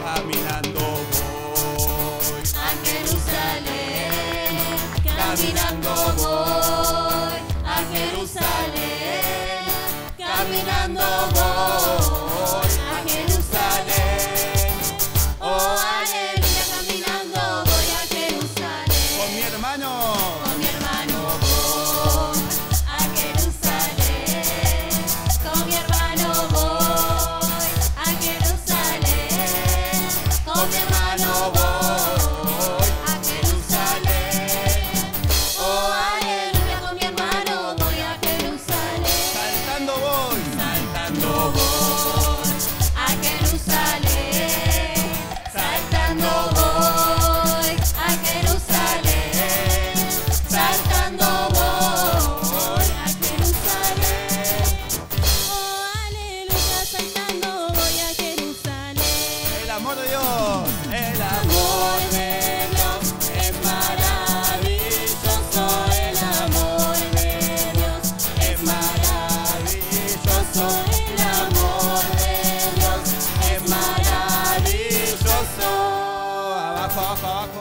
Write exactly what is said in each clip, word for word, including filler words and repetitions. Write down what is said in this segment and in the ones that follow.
caminando voy a Jerusalén, caminando voy a Jerusalén, caminando voy a Jerusalén. Oh, aleluya, caminando voy a Jerusalén. con mi hermano. Con mi hermano voy a Jerusalén. Con mi hermano voy a Jerusalén. Con mi hermano voy a Jerusalén. Oh, aleluya, con mi hermano voy a Jerusalén. Saltando voy, Saltando voy a Jerusalén. Saltando voy a Jerusalén. Saltando voy a Jerusalén. Oh, aleluya, saltando voy a Jerusalén. el amor de Dios, el amor Amor de Dios es maravilloso, el amor de Dios es maravilloso, el amor de Dios es maravilloso. abajo, abajo, abajo.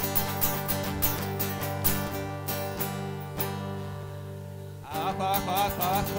Abajo, abajo, abajo, abajo.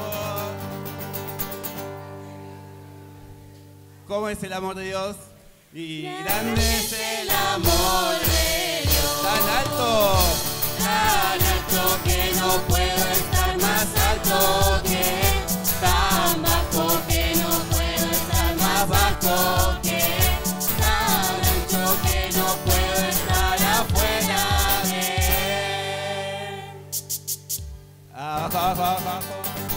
¿Cómo es el amor de Dios? Y grande es el amor de Dios, tan alto. tan alto que no puedo estar más alto que Él, tan bajo que no puedo estar más bajo que Él, tan ancho que no puedo estar afuera de Él. Abajo, abajo, abajo, abajo.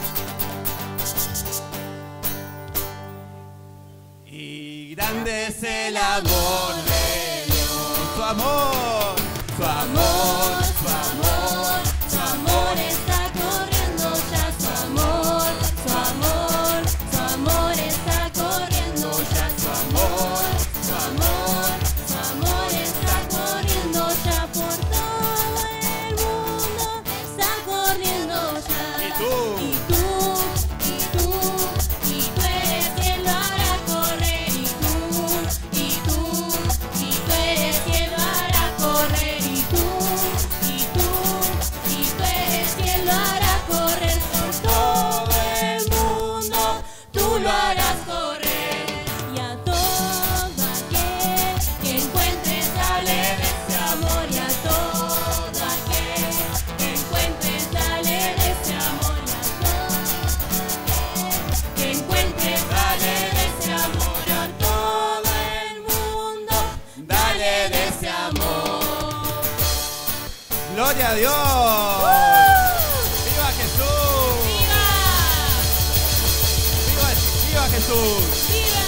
Y grande es el amor de Dios. Su amor, su amor, Su amor, su amor está corriendo ya, su amor, su amor, su amor está corriendo ya, su amor, su amor, su amor está corriendo ya por todo el mundo, está corriendo ya. ¿Y tú? Y tú, y tú, y tú eres quien lo hará correr, y tú, y tú, y tú eres quien lo hará correr, y tú, y tú, y tú eres quien lo hará correr por todo el mundo, tú lo harás correr. Y a todo aquel que encuentre dale de ese amor, y a todo aquel que encuentre dale de ese amor, y a todo aquel que encuentre dale de ese amor, a todo el mundo dale de ese amor. Gloria a Dios. ¡Viva Jesús! ¡Viva! ¡Viva, viva Jesús! ¡Viva!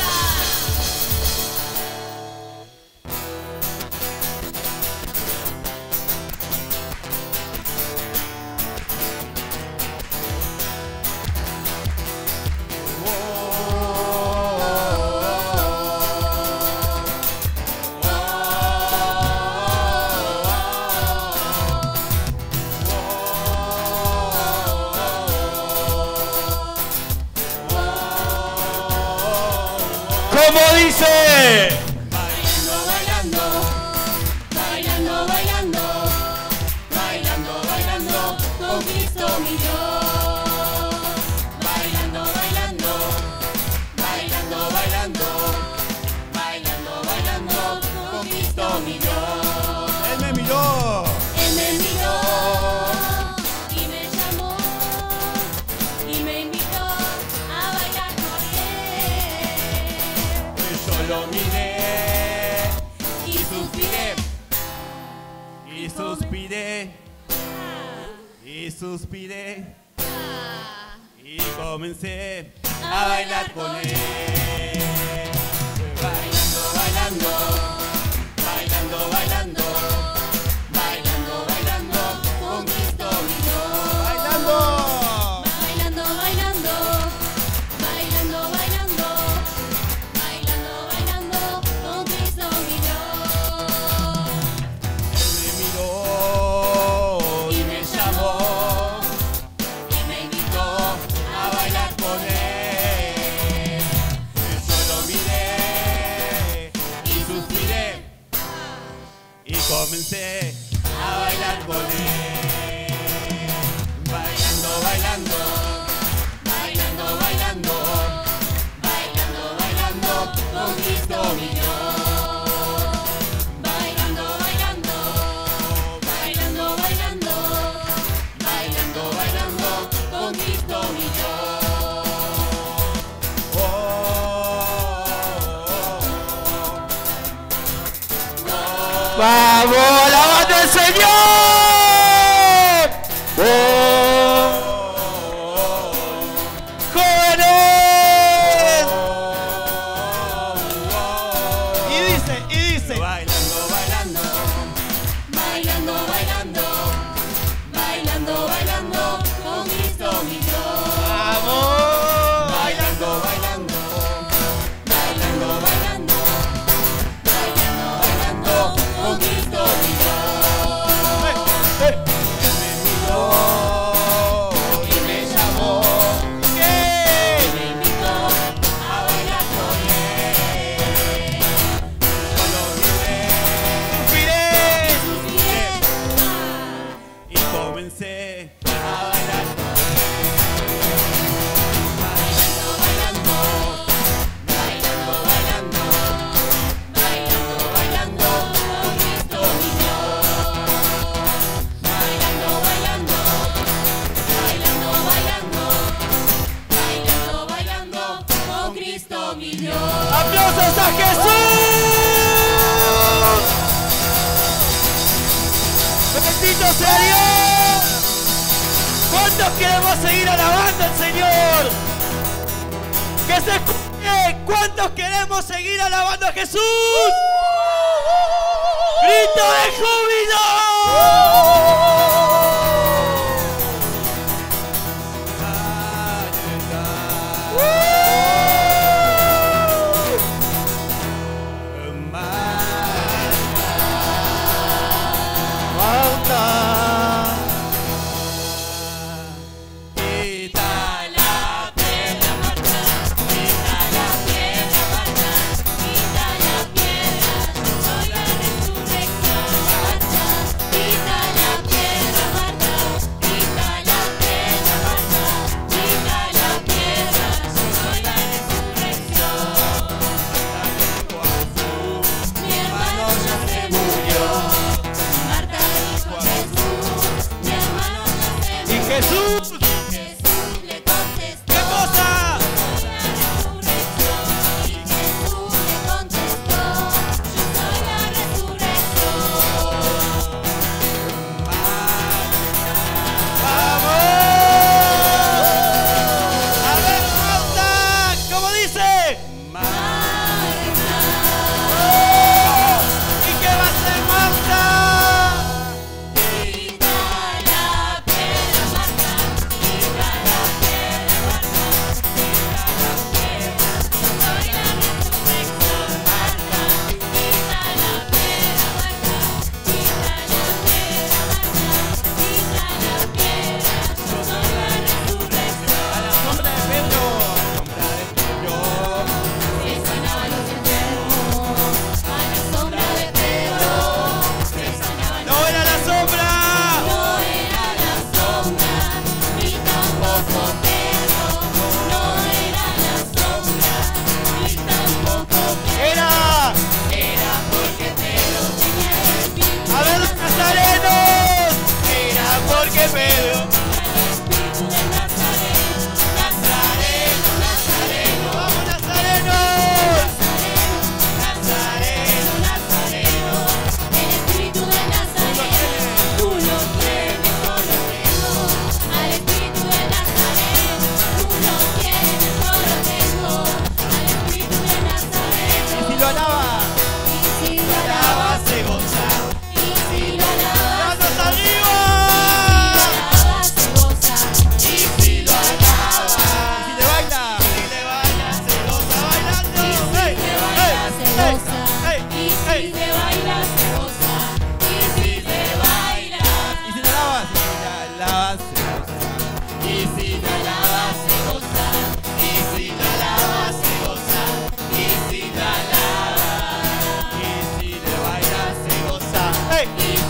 ¿Cómo dice? Bailando, bailando, bailando, bailando, bailando, bailando, con Cristo mi Dios. Bailando, bailando, bailando, bailando, bailando, bailando, con Cristo mi Dios. Él me miró. Él me miró y me llamó y me invitó a bailar con él. Yo lo miré Y suspiré, y suspiré y suspiré y comencé a bailar con él. Bailando, bailando, bailando, bailando, bailando, bailando, con Cristo mi Dios. Bailando. bailando, bailando, bailando, bailando, bailando, bailando, con Cristo mi Dios. Él me miró Y me llamó y me invitó a bailar con él. Yo comencé a bailar con él. Bailando, bailando, bailando, bailando, bailando, bailando con Cristo mi Dios. Bailando, bailando, bailando, bailando, bailando, bailando con Cristo mi Dios. Oh, oh, oh, oh. ¡Vamos, alabando al Señor! ¡Oh! ¡Jóvenes! Y dice, y dice. Bailando, bailando, bailando, bailando, bailando, bailando con Cristo mi Dios. ¡Vamos! Bailando, bailando, bailando, bailando, bailando, bailando con Cristo mi Dios. ¡Eh! Él me miró y me llamó, ¿Qué? y me invitó a bailar con él. Yo lo miré ¡Suspiré! y comencé a bailar con él. Bailando, bailando, bailando, bailando, bailando, bailando con Cristo mi Dios. Bailando, bailando, bailando, bailando, bailando, bailando con Cristo mi Dios. ¡Aplausos a Jesús! ¡Bendito sea Dios! ¿Cuántos queremos seguir alabando al Señor? ¡Que se escuche! ¿Cuántos queremos seguir alabando a Jesús? ¡Grito de júbilo! Quita la piedra, Marta, quita la piedra, Marta, quita la piedra,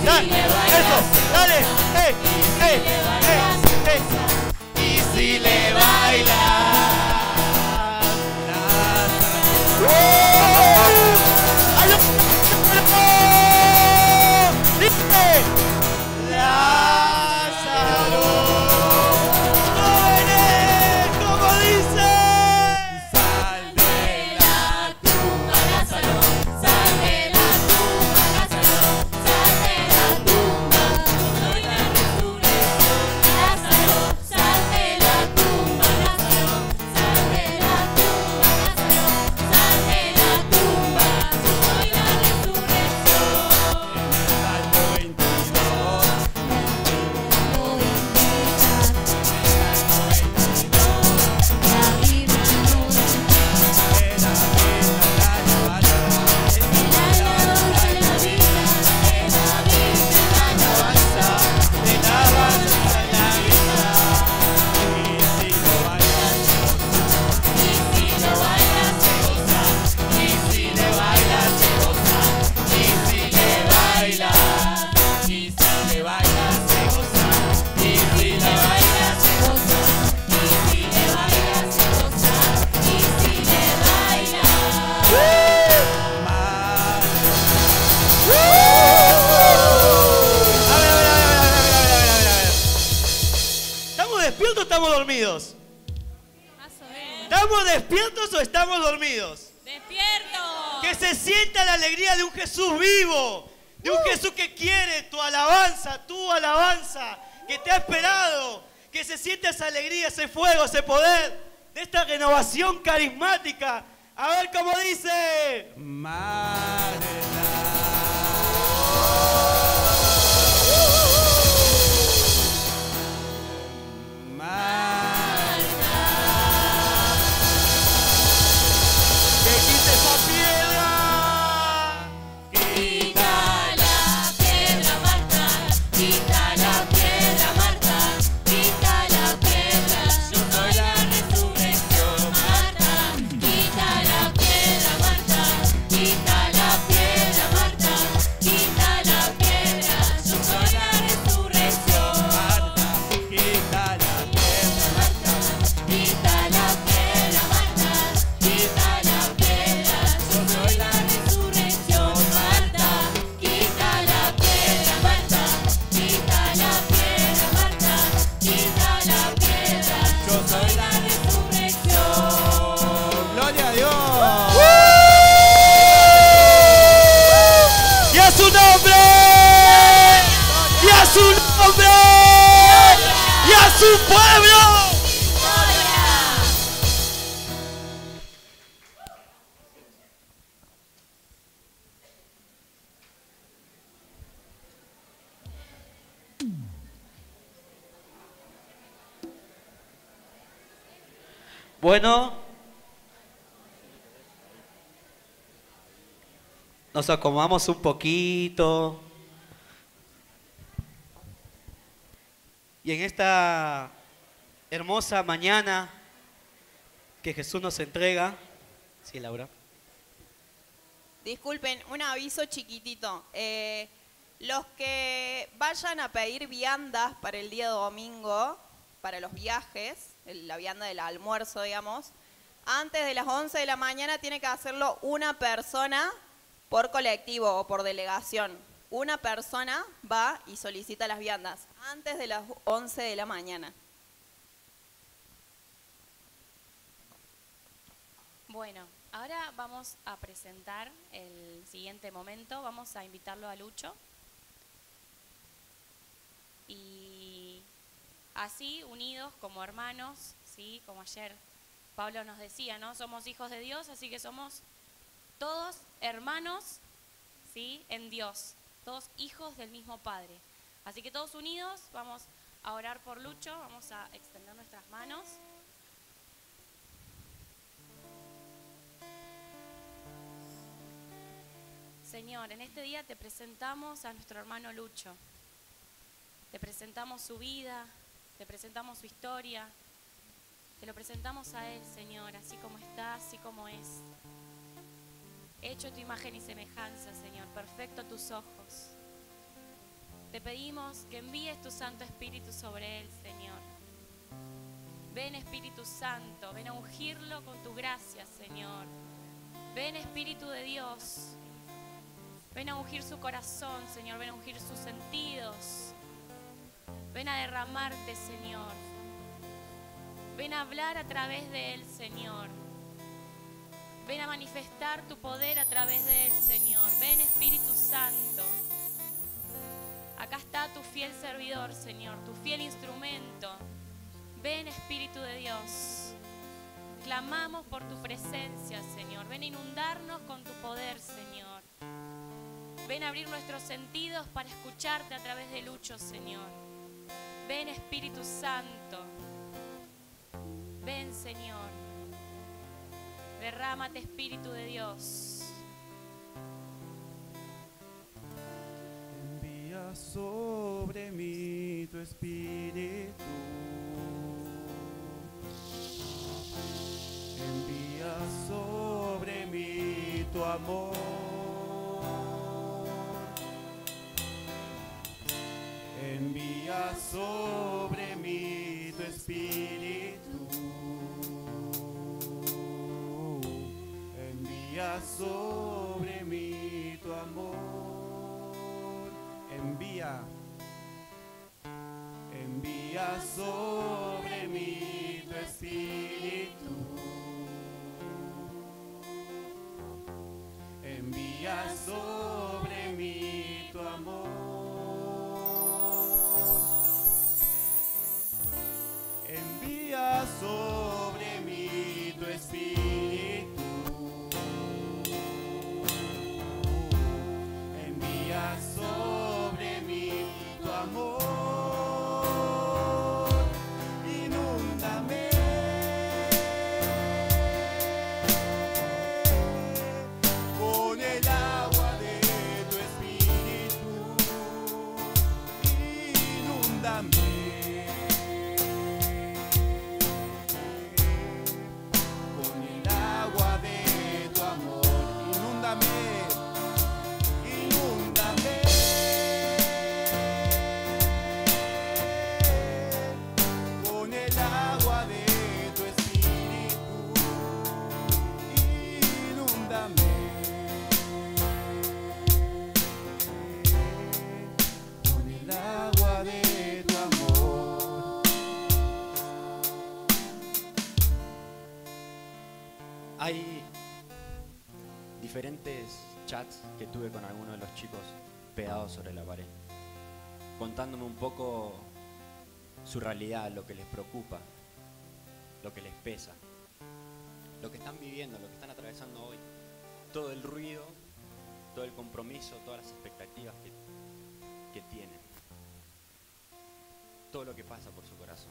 Dale, eso, dale, eh, eh, eh, eh. Y si le bailas, Lázaro, jóvenes, como dice, sal de la tumba, Lázaro, sal de la tumba, Lázaro, sal de la tumba, yo soy la resurrección. Lázaro, sal de la tumba, Lázaro, sal de la tumba, Lázaro, sal de la tumba, yo soy la resurrección. Salmo veintidós, La Biblia no de la vida, la alabanza, de la vida, de la Biblia la alabanza. de la alabanza en la vida. Y si no bailas, Y si lo bailas se goza, y si le bailas, se goza. Y si le bailas, y si le bailas, se goza. Y si le bailas, se goza. y si le bailas se goza, y si le bailas. Más. A ver, a ver, a ver, a ver, a ver, a ver, a ver. ¿Estamos despiertos o estamos dormidos? Más o menos. ¿Estamos despiertos o estamos dormidos? ¡Despierto! Que se sienta la alegría de un Jesús vivo, de un Jesús que quiere tu alabanza, tu alabanza, que te ha esperado, que se sienta esa alegría, ese fuego, ese poder de esta renovación carismática. A ver cómo dice. Que quite esa piedra. Quita la piedra, Marta, quita la piedra, Marta, quita la piedra, yo soy la resurrección, Marta, quita la piedra, Marta, quita la piedra, Marta, quita la piedra, yo soy la resurrección, Marta, quita la piedra, Marta, quita la piedra, Marta, quita la piedra, yo soy la resurrección, Marta, quita la piedra, Marta, quita la piedra, Marta, quita la piedra, yo soy la resurrección. gloria a Dios. Y a su nombre. Y a su nombre. Y a su pueblo. Bueno, nos acomodamos un poquito. Y en esta hermosa mañana que Jesús nos entrega. Sí, Laura. Disculpen, un aviso chiquitito. Eh, los que vayan a pedir viandas para el día domingo, para los viajes, el- la vianda del almuerzo, digamos, antes de las once de la mañana tiene que hacerlo una persona por colectivo o por delegación. Una persona va y solicita las viandas antes de las once de la mañana. Bueno, ahora vamos a presentar el siguiente momento. Vamos a invitarlo a Lucho. Y así, unidos como hermanos, ¿sí? Como ayer Pablo nos decía, ¿no? Somos hijos de Dios, así que somos todos hermanos, ¿sí? En Dios, todos hijos del mismo Padre. Así que todos unidos vamos a orar por Lucho, vamos a extender nuestras manos. Señor, en este día te presentamos a nuestro hermano Lucho. Te presentamos su vida, te presentamos su historia. Te lo presentamos a él, Señor, así como está, así como es. Hecho a tu imagen y semejanza, Señor, perfecto a tus ojos. Te pedimos que envíes tu Santo Espíritu sobre él, Señor. Ven, Espíritu Santo, ven a ungirlo con tu gracia, Señor. Ven, Espíritu de Dios. Ven a ungir su corazón, Señor. Ven a ungir sus sentidos. Ven a derramarte, Señor. Ven a hablar a través de él, Señor. Ven a manifestar tu poder a través de él, Señor. Ven, Espíritu Santo. Acá está tu fiel servidor, Señor, tu fiel instrumento. Ven, Espíritu de Dios. Clamamos por tu presencia, Señor. Ven a inundarnos con tu poder, Señor. Ven a abrir nuestros sentidos para escucharte a través de Lucho, Señor. Ven, Espíritu Santo. Ven, Señor. Derrámate, Espíritu de Dios. Envía sobre mí tu Espíritu. Envía sobre mí tu amor. Envía sobre mí tu Espíritu. Envía sobre mí tu amor. Envía. Envía sobre mí tu Espíritu. Envía sobre mí tu amor. Envía sobre mí tu Espíritu. Envía sobre mí tu amor. Inúndame con el agua de tu Espíritu. Inúndame con el agua de tu amor. Inúndame. Inúndame con el agua de tu Espíritu. Inúndame con el agua de tu amor. Hay diferentes chats que tuve con algunos de los chicos pegados sobre la pared, contándome un poco su realidad, lo que les preocupa, lo que les pesa, lo que están viviendo, lo que están atravesando hoy, todo el ruido, todo el compromiso, todas las expectativas que, que tienen, todo lo que pasa por su corazón.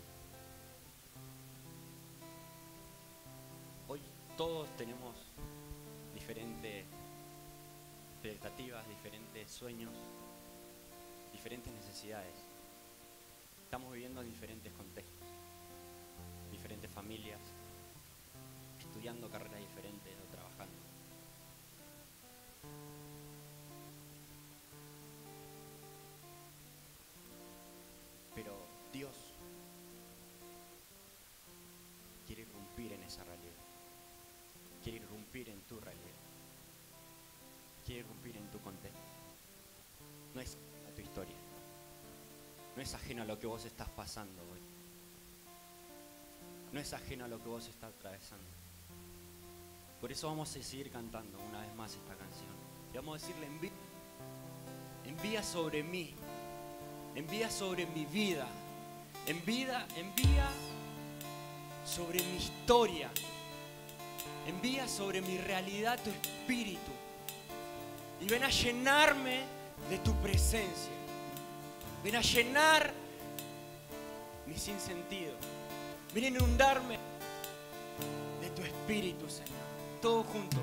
Hoy todos tenemos diferentes expectativas, diferentes sueños, diferentes necesidades. Estamos viviendo diferentes contextos, diferentes familias, estudiando carreras diferentes o trabajando. Pero Dios quiere irrumpir en esa realidad. Quiere irrumpir en tu realidad. Quiere irrumpir en tu contexto. No es a tu historia. No es ajeno a lo que vos estás pasando hoy. No es ajeno a lo que vos estás atravesando. Por eso vamos a seguir cantando una vez más esta canción. Y vamos a decirle, envía, envía sobre mí. Envía sobre mi vida. Envía, envía sobre mi historia. Envía sobre mi realidad tu Espíritu. Y ven a llenarme de tu presencia. Ven a llenar mi sinsentido. Ven a inundarme de tu Espíritu, Señor. Todos juntos.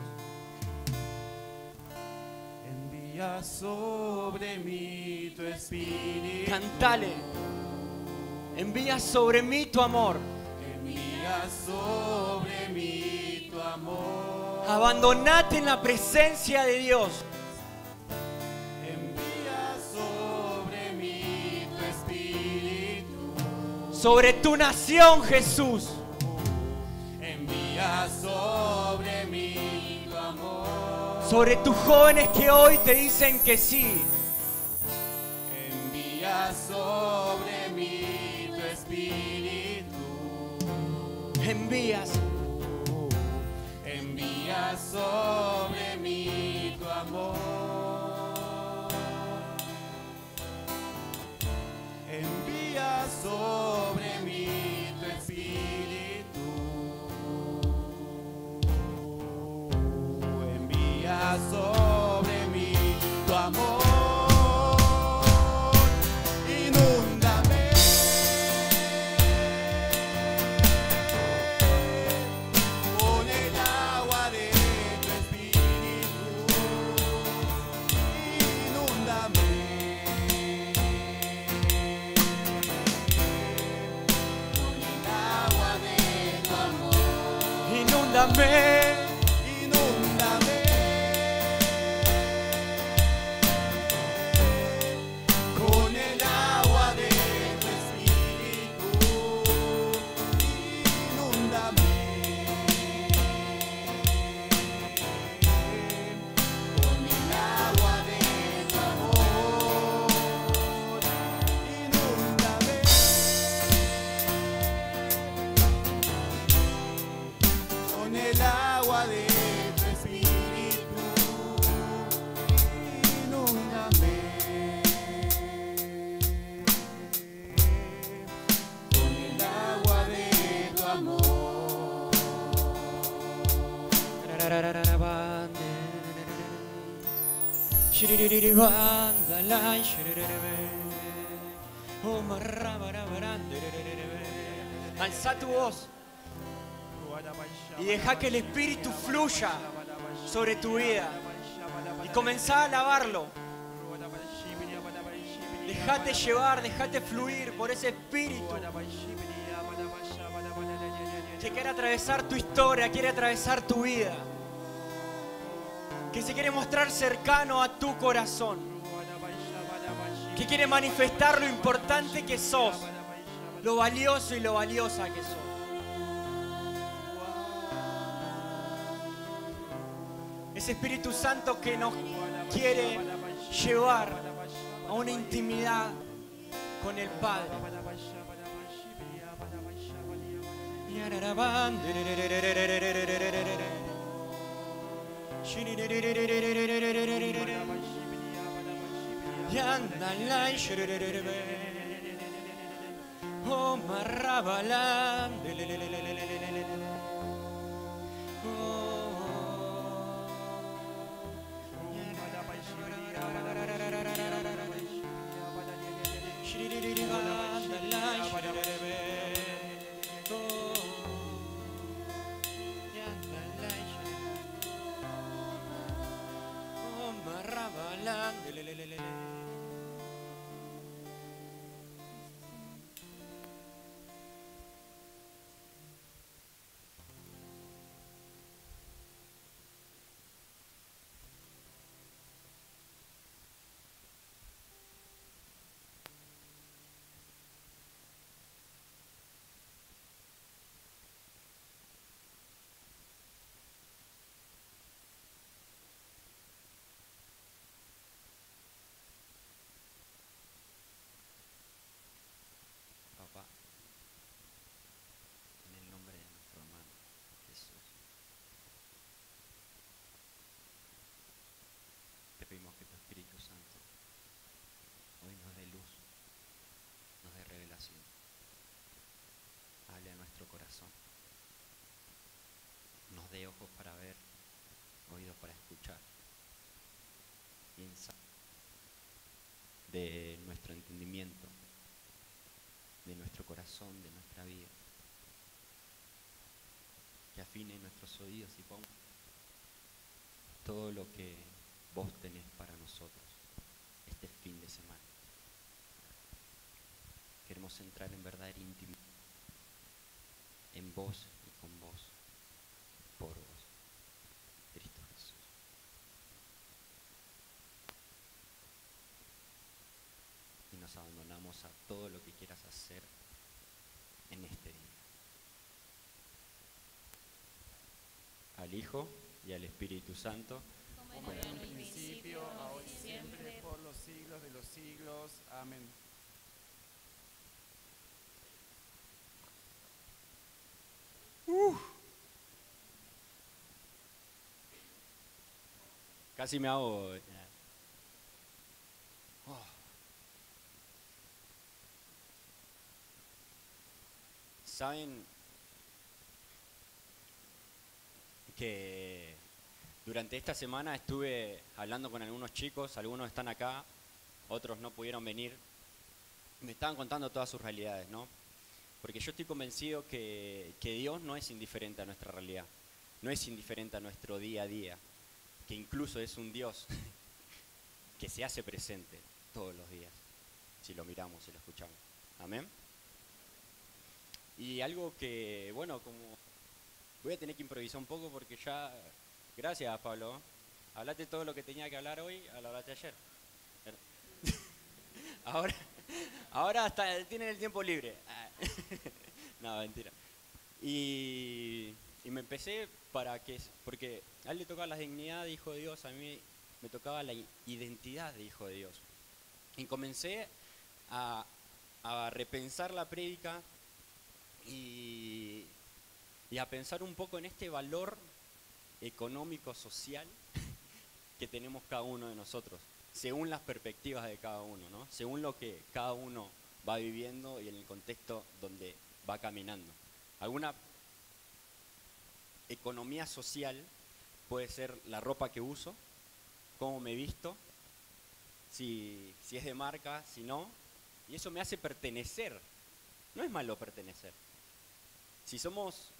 Envía sobre mí tu Espíritu. Cantale. Envía sobre mí tu amor. Envía sobre mí tu amor. Abandonate en la presencia de Dios. Envía sobre mí sobre tu nación, Jesús. Envía sobre mí tu amor. Sobre tus jóvenes que hoy te dicen que sí. Envía sobre mí tu espíritu. Envías. Envía sobre mí tu amor. Envía sobre mí tu espíritu. Envía sobre mí tu amor. Inúndame con el agua de tu espíritu. Inúndame con el agua de tu amor. Inúndame. Inúndame con el agua de tu espíritu. Inúndame con el agua de tu amor. Inúndame con el agua de tu espíritu. Inúndame con el agua de tu amor. Alza tu voz y deja que el Espíritu fluya sobre tu vida y comenzá a alabarlo. Dejate llevar, dejate fluir por ese Espíritu que quiere atravesar tu historia, quiere atravesar tu vida, que se quiere mostrar cercano a tu corazón, que quiere manifestar lo importante que sos, lo valioso y lo valiosa que sos. Ese Espíritu Santo que nos quiere llevar a una intimidad con el Padre. Oh, marrabalán. Papá, en el nombre de nuestro hermano Jesús, te pedimos que tu Espíritu Santo hoy nos dé luz, nos dé revelación, hable a nuestro corazón, nos dé ojos para ver, oídos para escuchar, piensa de nuestro entendimiento, de nuestro corazón, de nuestra vida, que afine nuestros oídos y ponga todo lo que vos tenés para nosotros este fin de semana. Queremos entrar en verdadera intimidad en vos y con vos, por vos, Cristo Jesús. Y nos abandonamos a todo lo que quieras hacer en este día. Al Hijo y al Espíritu Santo. Como en el principio, ahora y siempre, por los siglos de los siglos. Amén. Casi me hago... Oh. ¿Saben que durante esta semana estuve hablando con algunos chicos? Algunos están acá, otros no pudieron venir. Me estaban contando todas sus realidades, ¿no? Porque yo estoy convencido que, que Dios no es indiferente a nuestra realidad, no es indiferente a nuestro día a día, que incluso es un Dios que se hace presente todos los días, si lo miramos, si lo escuchamos. Amén. Y algo que, bueno, como voy a tener que improvisar un poco porque ya, gracias Pablo, hablaste todo lo que tenía que hablar hoy, lo hablaste ayer. Ahora, ahora hasta tienen el tiempo libre. No, mentira. Y, y me empecé para que, porque a él le tocaba la dignidad de hijo de Dios, a mí me tocaba la identidad de hijo de Dios. Y comencé a, a repensar la prédica y, y a pensar un poco en este valor económico, social que tenemos cada uno de nosotros, según las perspectivas de cada uno, ¿no? Según lo que cada uno va viviendo y en el contexto donde va caminando. Alguna economía social puede ser la ropa que uso, cómo me visto, si, si es de marca, si no, y eso me hace pertenecer. No es malo pertenecer. Si somos,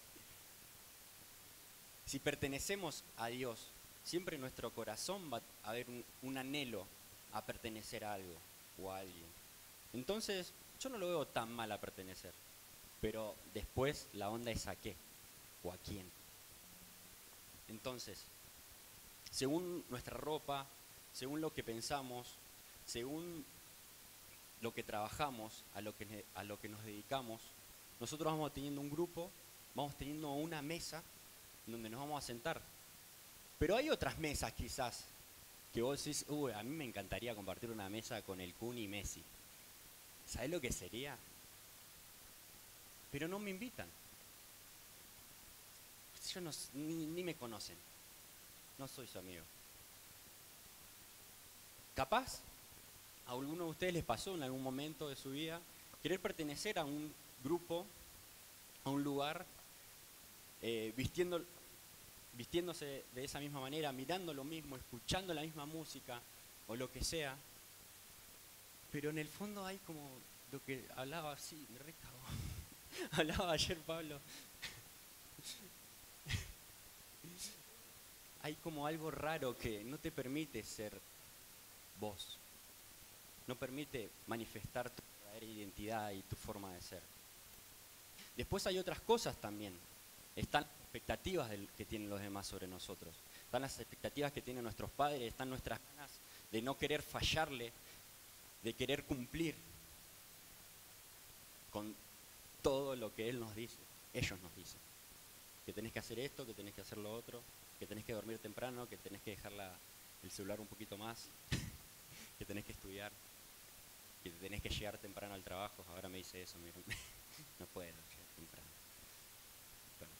si pertenecemos a Dios, siempre en nuestro corazón va a haber un, un anhelo a pertenecer a algo o a alguien. Entonces, yo no lo veo tan mal a pertenecer, pero después la onda es a qué o a quién. Entonces, según nuestra ropa, según lo que pensamos, según lo que trabajamos, a lo que, a lo que nos dedicamos, nosotros vamos teniendo un grupo, vamos teniendo una mesa donde nos vamos a sentar. Pero hay otras mesas quizás que vos decís, uy, a mí me encantaría compartir una mesa con el Kun y Messi. ¿Sabés lo que sería? Pero no me invitan. Yo no, ni, ni me conocen. No soy su amigo. Capaz, a alguno de ustedes les pasó en algún momento de su vida querer pertenecer a un grupo, a un lugar, eh, vistiendo, vistiéndose de esa misma manera, mirando lo mismo, escuchando la misma música o lo que sea. Pero en el fondo hay como lo que hablaba así, me recagó. Hablaba ayer Pablo. Hay como algo raro que no te permite ser vos. No permite manifestar tu verdadera identidad y tu forma de ser. Después hay otras cosas también. Están las expectativas del, que tienen los demás sobre nosotros. Están las expectativas que tienen nuestros padres, están nuestras ganas de no querer fallarle, de querer cumplir con todo lo que Él nos dice, ellos nos dicen. Que tenés que hacer esto, que tenés que hacer lo otro, que tenés que dormir temprano, que tenés que dejar la, el celular un poquito más, que tenés que estudiar, que tenés que llegar temprano al trabajo. Ahora me dice eso, miren. No puedo llegar temprano. Bueno.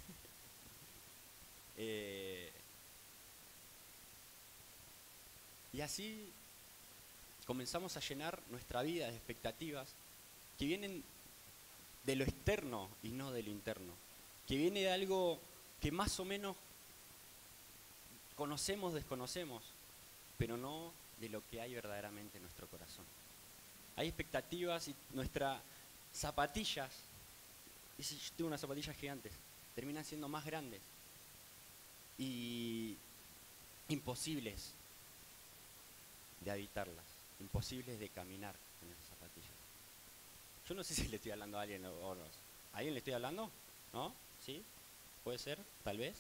eh, y así comenzamos a llenar nuestra vida de expectativas que vienen de lo externo y no de lo interno, que viene de algo que más o menos conocemos, desconocemos, pero no de lo que hay verdaderamente en nuestro corazón. Hay expectativas y nuestras zapatillas, y si yo tengo unas zapatillas gigantes, terminan siendo más grandes y imposibles de habitarlas, imposibles de caminar en esas zapatillas. Yo no sé si le estoy hablando a alguien o no. ¿A alguien le estoy hablando? ¿No? ¿Sí? ¿Puede ser? ¿Tal vez?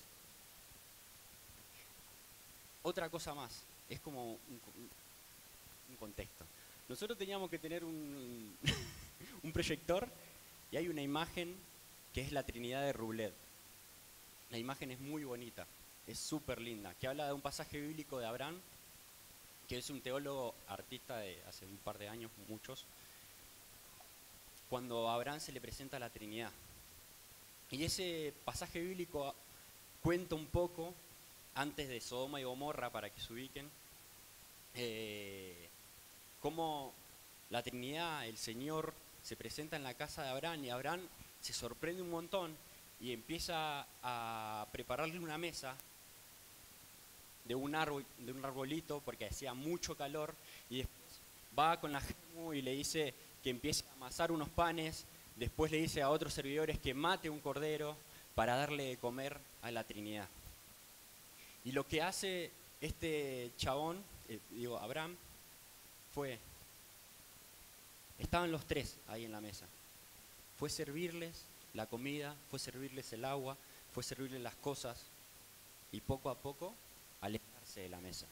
Otra cosa más, es como un, un, un contexto. Nosotros teníamos que tener un, un proyector y hay una imagen que es la Trinidad de Rublet. La imagen es muy bonita, es súper linda, que habla de un pasaje bíblico de Abraham, que es un teólogo artista de hace un par de años, muchos, cuando a Abraham se le presenta la Trinidad. Y ese pasaje bíblico cuenta un poco, antes de Sodoma y Gomorra, para que se ubiquen, eh, cómo la Trinidad, el Señor, se presenta en la casa de Abraham, y Abraham se sorprende un montón y empieza a prepararle una mesa de un árbol, de un arbolito, porque hacía mucho calor, y después va con la germu y le dice que empiece a amasar unos panes, después le dice a otros servidores que mate un cordero para darle de comer a la Trinidad. Y lo que hace este chabón, eh, digo, Abraham, fue, estaban los tres ahí en la mesa, fue servirles la comida, fue servirles el agua, fue servirles las cosas, y poco a poco alejarse de la mesa.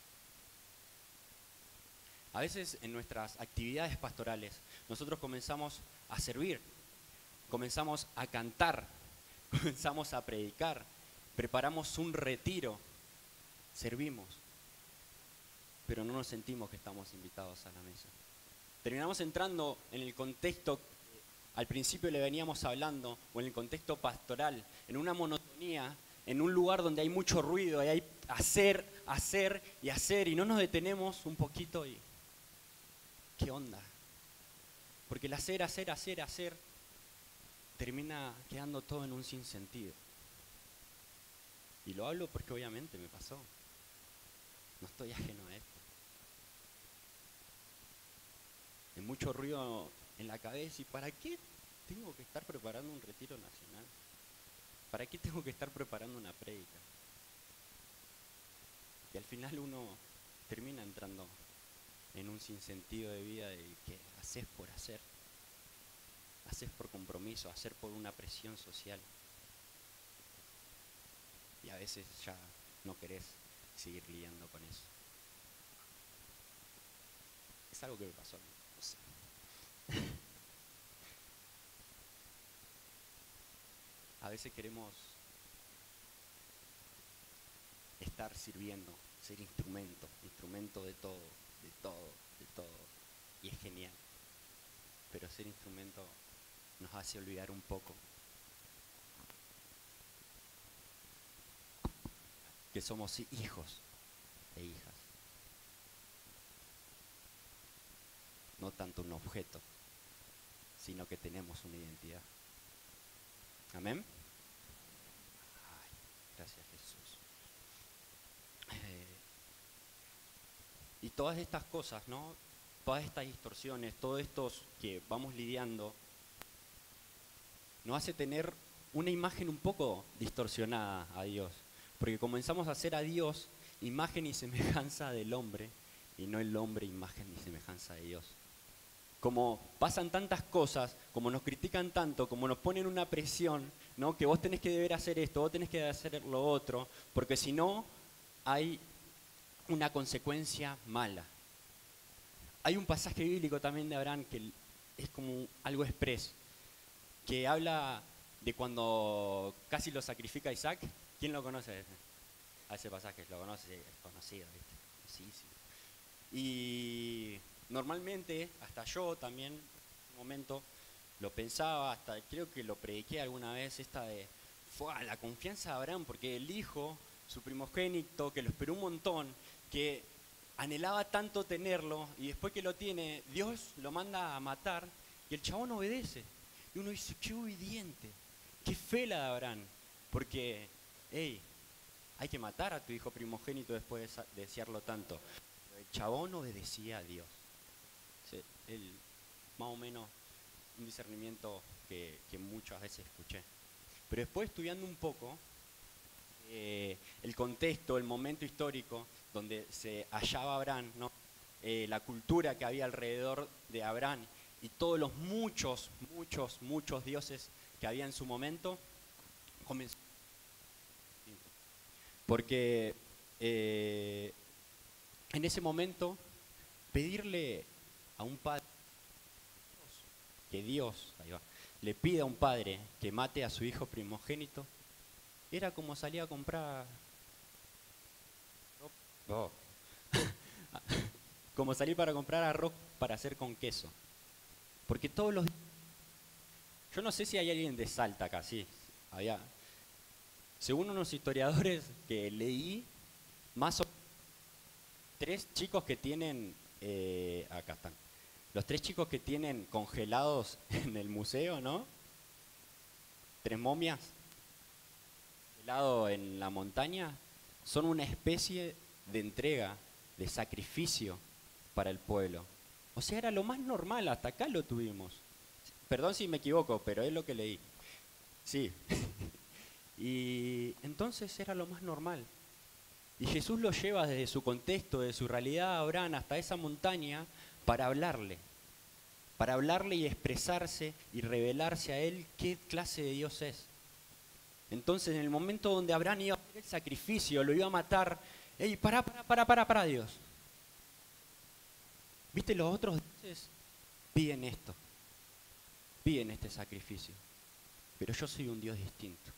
A veces en nuestras actividades pastorales nosotros comenzamos a servir, comenzamos a cantar, comenzamos a predicar, preparamos un retiro, servimos, pero no nos sentimos que estamos invitados a la mesa. Terminamos entrando en el contexto que al principio le veníamos hablando, o en el contexto pastoral, en una monotonía, en un lugar donde hay mucho ruido, y hay hacer, hacer y hacer, y no nos detenemos un poquito y ¿qué onda? Porque el hacer, hacer, hacer, hacer termina quedando todo en un sinsentido. Y lo hablo porque obviamente me pasó. No estoy ajeno a esto. Hay mucho ruido en la cabeza, ¿y para qué tengo que estar preparando un retiro nacional? ¿Para qué tengo que estar preparando una prédica? Y al final uno termina entrando en un sinsentido de vida de que haces por hacer, haces por compromiso, hacer por una presión social. Y a veces ya no querés seguir lidiando con eso. Es algo que me pasó a mí, no sé. A veces queremos estar sirviendo, ser instrumento, instrumento de todo, de todo, de todo. Y es genial. Pero ser instrumento nos hace olvidar un poco que somos hijos e hijas. No tanto un objeto, sino que tenemos una identidad. Amén. Ay, gracias Jesús. Eh, y todas estas cosas, ¿no? Todas estas distorsiones, todos estos que vamos lidiando, nos hace tener una imagen un poco distorsionada a Dios. Porque comenzamos a hacer a Dios imagen y semejanza del hombre, y no el hombre imagen y semejanza de Dios. Como pasan tantas cosas, como nos critican tanto, como nos ponen una presión, ¿no? Que vos tenés que deber hacer esto, vos tenés que hacer lo otro, porque si no, hay una consecuencia mala. Hay un pasaje bíblico también de Abraham que es como algo express, que habla de cuando casi lo sacrifica a Isaac. ¿Quién lo conoce? A ese pasaje, lo conoce, es conocido, ¿viste? Sí, sí. Y normalmente, hasta yo también, en un momento, lo pensaba, hasta creo que lo prediqué alguna vez, esta de, fue la confianza de Abraham, porque el hijo, su primogénito, que lo esperó un montón, que anhelaba tanto tenerlo, y después que lo tiene, Dios lo manda a matar, y el chabón obedece. Y uno dice, qué obediente, qué fe la de Abraham, porque, hey, hay que matar a tu hijo primogénito después de desearlo tanto. El chabón obedecía a Dios. Sí, él, más o menos, un discernimiento que, que muchas veces escuché. Pero después, estudiando un poco, eh, el contexto, el momento histórico donde se hallaba Abraham, ¿no? eh, la cultura que había alrededor de Abraham y todos los muchos, muchos, muchos dioses que había en su momento, comenzó. Porque eh, en ese momento, pedirle a un padre que Dios, ahí va, le pide a un padre que mate a su hijo primogénito, era como salir a comprar... Oh. Como salir para comprar arroz para hacer con queso. Porque todos los... Yo no sé si hay alguien de Salta acá, sí. Había... Según unos historiadores que leí, más o tres chicos que tienen... eh, acá están. Los tres chicos que tienen congelados en el museo, ¿no? Tres momias, helado en la montaña, son una especie de entrega, de sacrificio para el pueblo. O sea, era lo más normal, hasta acá lo tuvimos. Perdón si me equivoco, pero es lo que leí. Sí. Y entonces era lo más normal. Y Jesús lo lleva desde su contexto, de su realidad a Abraham hasta esa montaña para hablarle. Para hablarle y expresarse y revelarse a él qué clase de Dios es. Entonces, en el momento donde Abraham iba a hacer el sacrificio, lo iba a matar, ¡ey, pará, pará, pará, pará, pará, Dios! ¿Viste? Los otros dioses piden esto, piden este sacrificio. Pero yo soy un Dios distinto.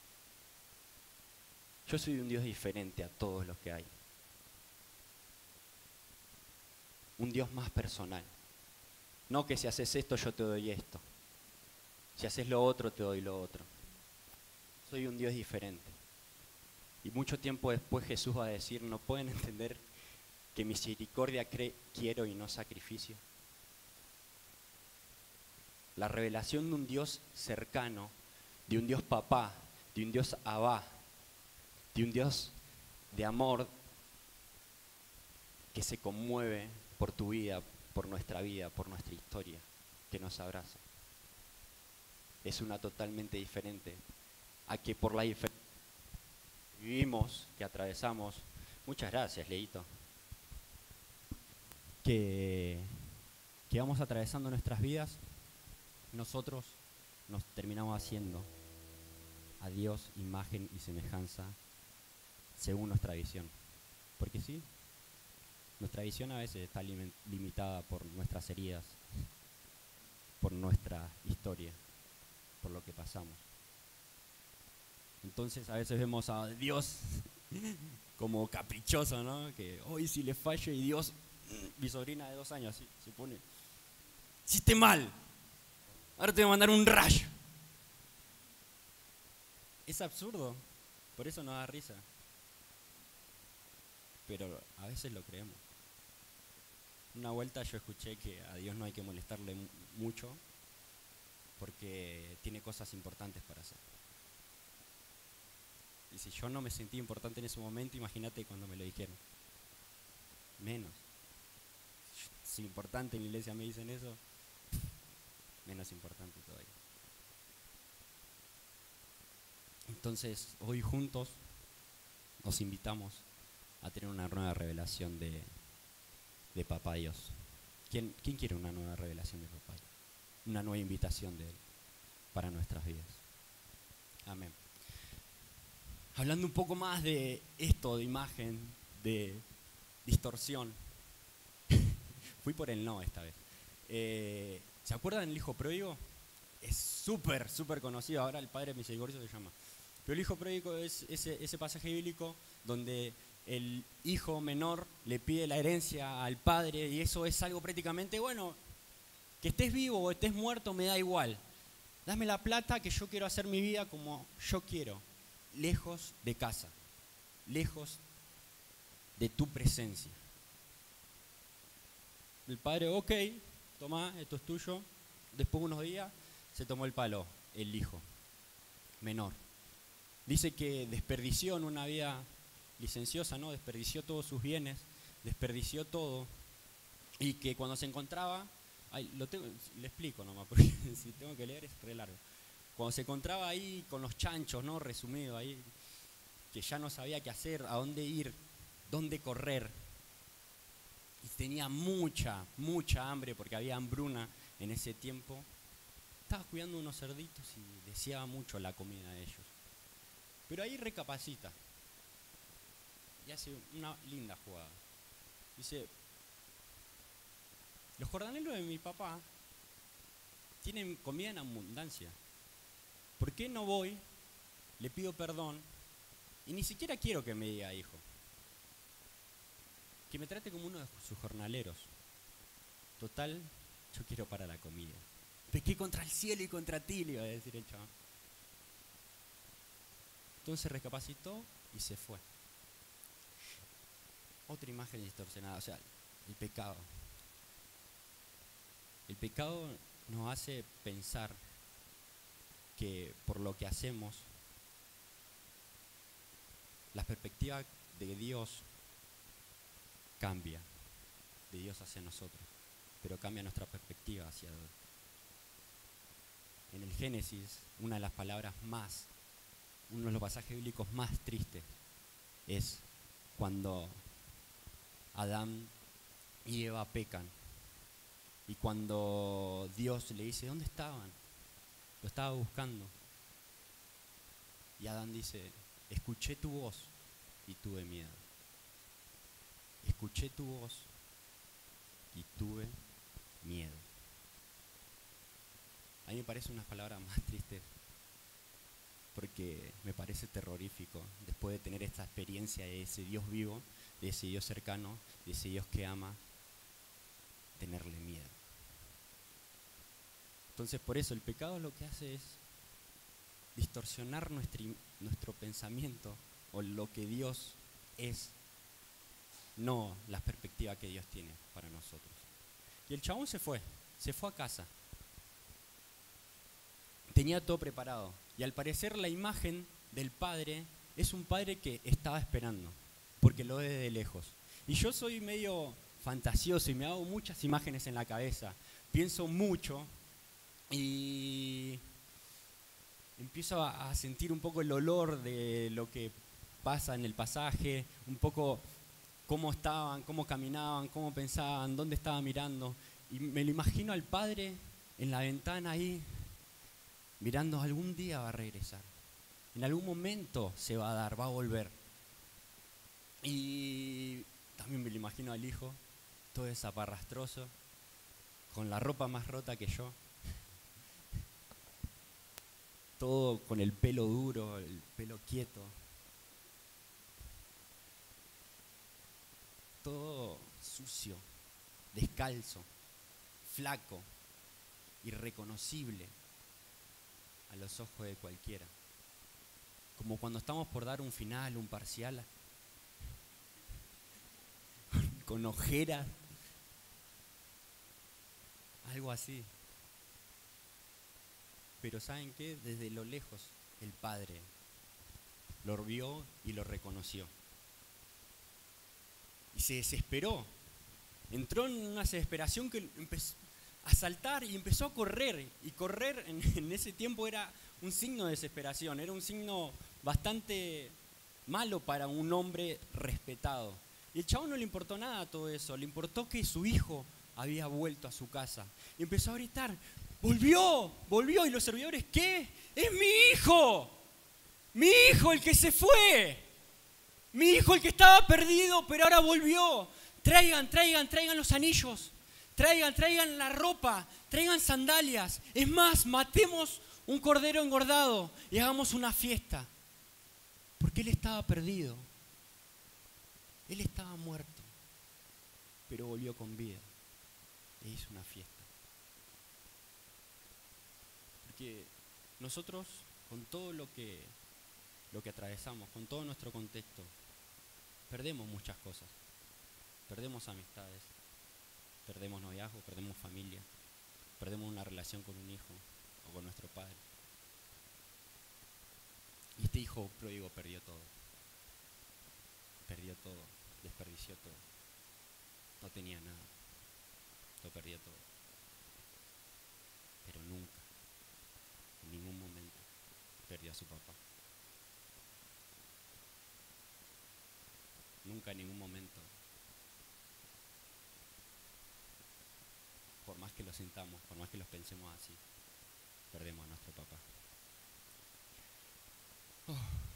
Yo soy un Dios diferente a todos los que hay. Un Dios más personal. No que si haces esto yo te doy esto. Si haces lo otro te doy lo otro. Soy un Dios diferente. Y mucho tiempo después Jesús va a decir, ¿no pueden entender que misericordia cre- quiero y no sacrificio? La revelación de un Dios cercano, de un Dios papá, de un Dios abá, de un Dios de amor que se conmueve por tu vida, por nuestra vida, por nuestra historia, que nos abraza. Es una totalmente diferente a que por la diferencia que vivimos, que atravesamos. Muchas gracias, Leito. Que, que vamos atravesando nuestras vidas, nosotros nos terminamos haciendo a Dios imagen y semejanza según nuestra visión. Porque sí, nuestra visión a veces está lim- limitada por nuestras heridas, por nuestra historia, por lo que pasamos. Entonces a veces vemos a Dios como caprichoso, ¿no? Que hoy si le fallo y Dios, mi sobrina de dos años, así, se pone, hiciste mal, ahora te voy a mandar un rayo. Es absurdo, por eso nos da risa. Pero a veces lo creemos. Una vuelta yo escuché que a Dios no hay que molestarle mu- mucho porque tiene cosas importantes para hacer. Y si yo no me sentí importante en ese momento, imagínate cuando me lo dijeron. Menos. Si importante en la iglesia me dicen eso, menos importante todavía. Entonces, hoy juntos nos invitamos a tener una nueva revelación de, de Papá Dios. ¿Quién, ¿Quién quiere una nueva revelación de Papá Dios? Una nueva invitación de Él para nuestras vidas. Amén. Hablando un poco más de esto, de imagen, de distorsión. Fui por el no esta vez. Eh, ¿Se acuerdan del hijo pródigo? Es súper, súper conocido. Ahora el Padre Misericordioso se llama. Pero el hijo pródigo es ese, ese pasaje bíblico donde el hijo menor le pide la herencia al padre y eso es algo prácticamente, bueno, que estés vivo o estés muerto me da igual. Dame la plata que yo quiero hacer mi vida como yo quiero. Lejos de casa, lejos de tu presencia. El padre, ok, toma, esto es tuyo. Después de unos días se tomó el palo, el hijo menor. Dice que desperdició en una vida licenciosa, ¿no? Desperdició todos sus bienes, desperdició todo. Y que cuando se encontraba, ay, lo tengo, le explico nomás, porque si tengo que leer es re largo. Cuando se encontraba ahí con los chanchos, ¿no? Resumido ahí, que ya no sabía qué hacer, a dónde ir, dónde correr. Y tenía mucha, mucha hambre porque había hambruna en ese tiempo. Estaba cuidando unos cerditos y deseaba mucho la comida de ellos. Pero ahí recapacita y hace una linda jugada. Dice, los jornaleros de mi papá tienen comida en abundancia. ¿por qué no voy, le pido perdón y ni siquiera quiero que me diga hijo? Que me trate como uno de sus jornaleros. Total, yo quiero para la comida. Pequé contra el cielo y contra ti, le iba a decir el chaval. Entonces recapacitó y se fue. Otra imagen distorsionada, o sea, el pecado. El pecado nos hace pensar que por lo que hacemos, la perspectiva de Dios cambia, de Dios hacia nosotros, pero cambia nuestra perspectiva hacia Dios. En el Génesis, una de las palabras más, uno de los pasajes bíblicos más tristes, es cuando Adán y Eva pecan. Y cuando Dios le dice, ¿dónde estaban? Lo estaba buscando. Y Adán dice, escuché tu voz y tuve miedo. Escuché tu voz y tuve miedo. A mí me parece una palabra más triste porque me parece terrorífico después de tener esta experiencia de ese Dios vivo, de ese Dios cercano, de ese Dios que ama, tenerle miedo. Entonces por eso el pecado lo que hace es distorsionar nuestro, nuestro pensamiento o lo que Dios es, no la perspectiva que Dios tiene para nosotros. Y el chabón se fue, se fue a casa. Tenía todo preparado. Y al parecer la imagen del padre es un padre que estaba esperando, porque lo ve de lejos. Y yo soy medio fantasioso y me hago muchas imágenes en la cabeza. Pienso mucho y empiezo a, a sentir un poco el olor de lo que pasa en el pasaje, un poco cómo estaban, cómo caminaban, cómo pensaban, dónde estaba mirando. Y me lo imagino al padre en la ventana ahí, mirando, algún día va a regresar. En algún momento se va a dar, va a volver. Y también me lo imagino al hijo, todo desaparrastroso, con la ropa más rota que yo. Todo con el pelo duro, el pelo quieto. Todo sucio, descalzo, flaco, irreconocible a los ojos de cualquiera. Como cuando estamos por dar un final, un parcial, con ojeras, algo así. Pero ¿saben qué? Desde lo lejos el Padre lo vio y lo reconoció. Y se desesperó. Entró en una desesperación que empezó a saltar y empezó a correr. Y correr en, en ese tiempo era un signo de desesperación, era un signo bastante malo para un hombre respetado. Y el chavo no le importó nada todo eso, le importó que su hijo había vuelto a su casa. Y empezó a gritar, ¡volvió! ¡Volvió! Y los servidores, ¿qué? ¡Es mi hijo! ¡Mi hijo el que se fue! ¡Mi hijo el que estaba perdido, pero ahora volvió! Traigan, traigan, traigan los anillos. Traigan, traigan la ropa. Traigan sandalias. Es más, matemos un cordero engordado y hagamos una fiesta. Porque él estaba perdido. Él estaba muerto, pero volvió con vida e hizo una fiesta. Porque nosotros, con todo lo que, lo que atravesamos, con todo nuestro contexto, perdemos muchas cosas. Perdemos amistades, perdemos noviazgo, perdemos familia, perdemos una relación con un hijo o con nuestro padre. Y este hijo pródigo perdió todo. Perdió todo, desperdició todo. No tenía nada. Lo perdió todo. Pero nunca, en ningún momento, perdió a su papá. Nunca en ningún momento, por más que lo sintamos, por más que los pensemos así, perdemos a nuestro papá. Oh.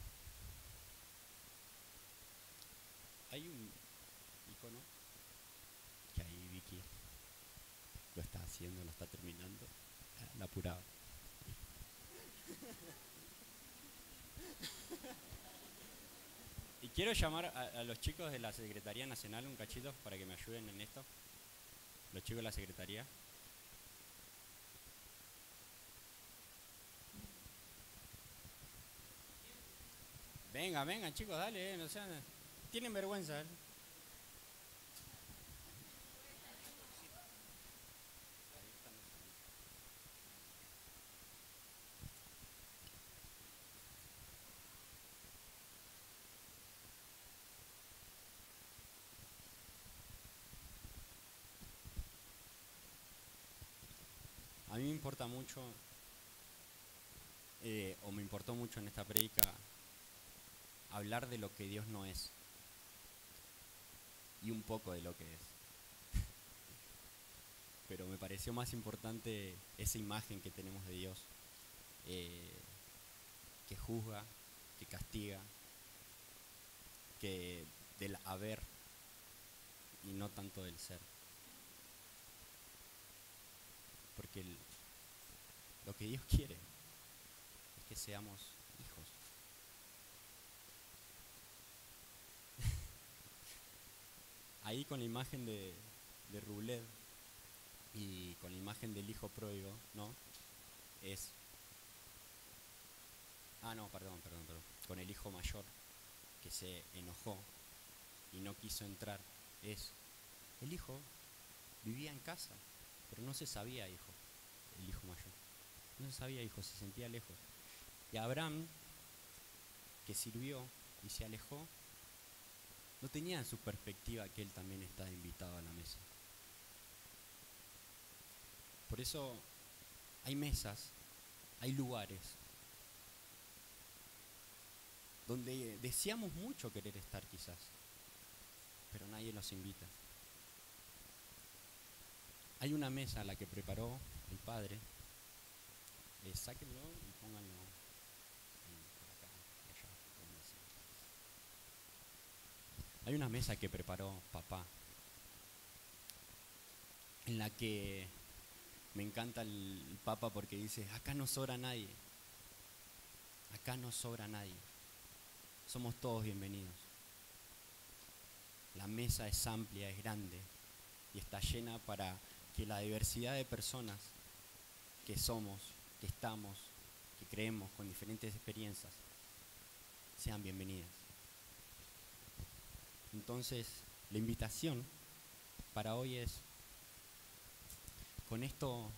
Hay un icono que ahí Vicky lo está haciendo, lo está terminando, la apuraba. Y quiero llamar a, a los chicos de la Secretaría Nacional un cachito para que me ayuden en esto. Los chicos de la Secretaría. Venga, venga chicos, dale, eh, no sean, tienen vergüenza. ¿Eh? A mí me importa mucho, eh, o me importó mucho en esta predica, hablar de lo que Dios no es y un poco de lo que es. Pero me pareció más importante esa imagen que tenemos de Dios, eh, que juzga, que castiga, que del haber y no tanto del ser. Porque el- lo que Dios quiere es que seamos hijos. Ahí con la imagen de, de Rublet y con la imagen del hijo pródigo, ¿no? Es... Ah, no, perdón, perdón, perdón. Con el hijo mayor que se enojó y no quiso entrar. Es... El hijo vivía en casa, pero no se sabía hijo, el hijo mayor. No se sabía hijo, se sentía lejos. Y Abraham, que sirvió y se alejó, no tenía en su perspectiva que él también estaba invitado a la mesa. Por eso hay mesas, hay lugares donde deseamos mucho querer estar quizás, pero nadie nos invita. Hay una mesa a la que preparó el Padre, eh, sáquenlo y pónganlo en- por acá, por allá, donde sea. Hay una mesa que preparó papá, en la que me encanta el, el Papa porque dice, acá no sobra nadie, acá no sobra nadie, somos todos bienvenidos. La mesa es amplia, es grande y está llena para que la diversidad de personas que somos, que estamos, que creemos con diferentes experiencias, sean bienvenidas. Entonces, la invitación para hoy es, con esto,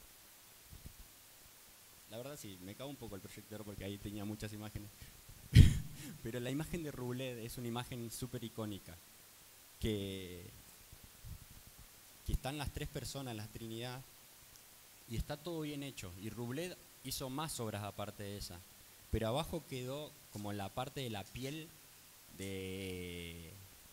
la verdad sí, me cago un poco el proyector porque ahí tenía muchas imágenes, pero la imagen de Rublet es una imagen súper icónica, que, que están las tres personas, la Trinidad, y está todo bien hecho. Y Rublet hizo más obras aparte de esa, pero abajo quedó como la parte de la piel de,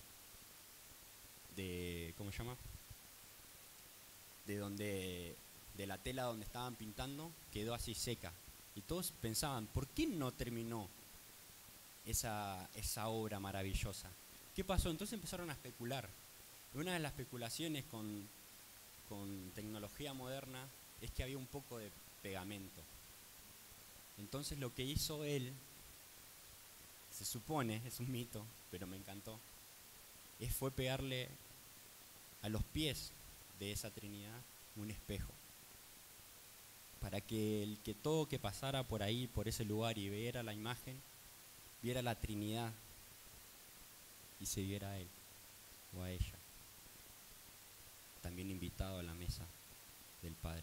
de ¿cómo se llama? De donde, de la tela donde estaban pintando, quedó así seca. Y todos pensaban, ¿por qué no terminó esa, esa obra maravillosa? ¿Qué pasó? Entonces empezaron a especular. Y una de las especulaciones con, con tecnología moderna es que había un poco de pegamento. Entonces lo que hizo él, se supone, es un mito, pero me encantó, es fue pegarle a los pies de esa Trinidad un espejo, para que el que todo que pasara por ahí, por ese lugar y viera la imagen, viera la Trinidad y se viera a él o a ella, también invitado a la mesa del Padre.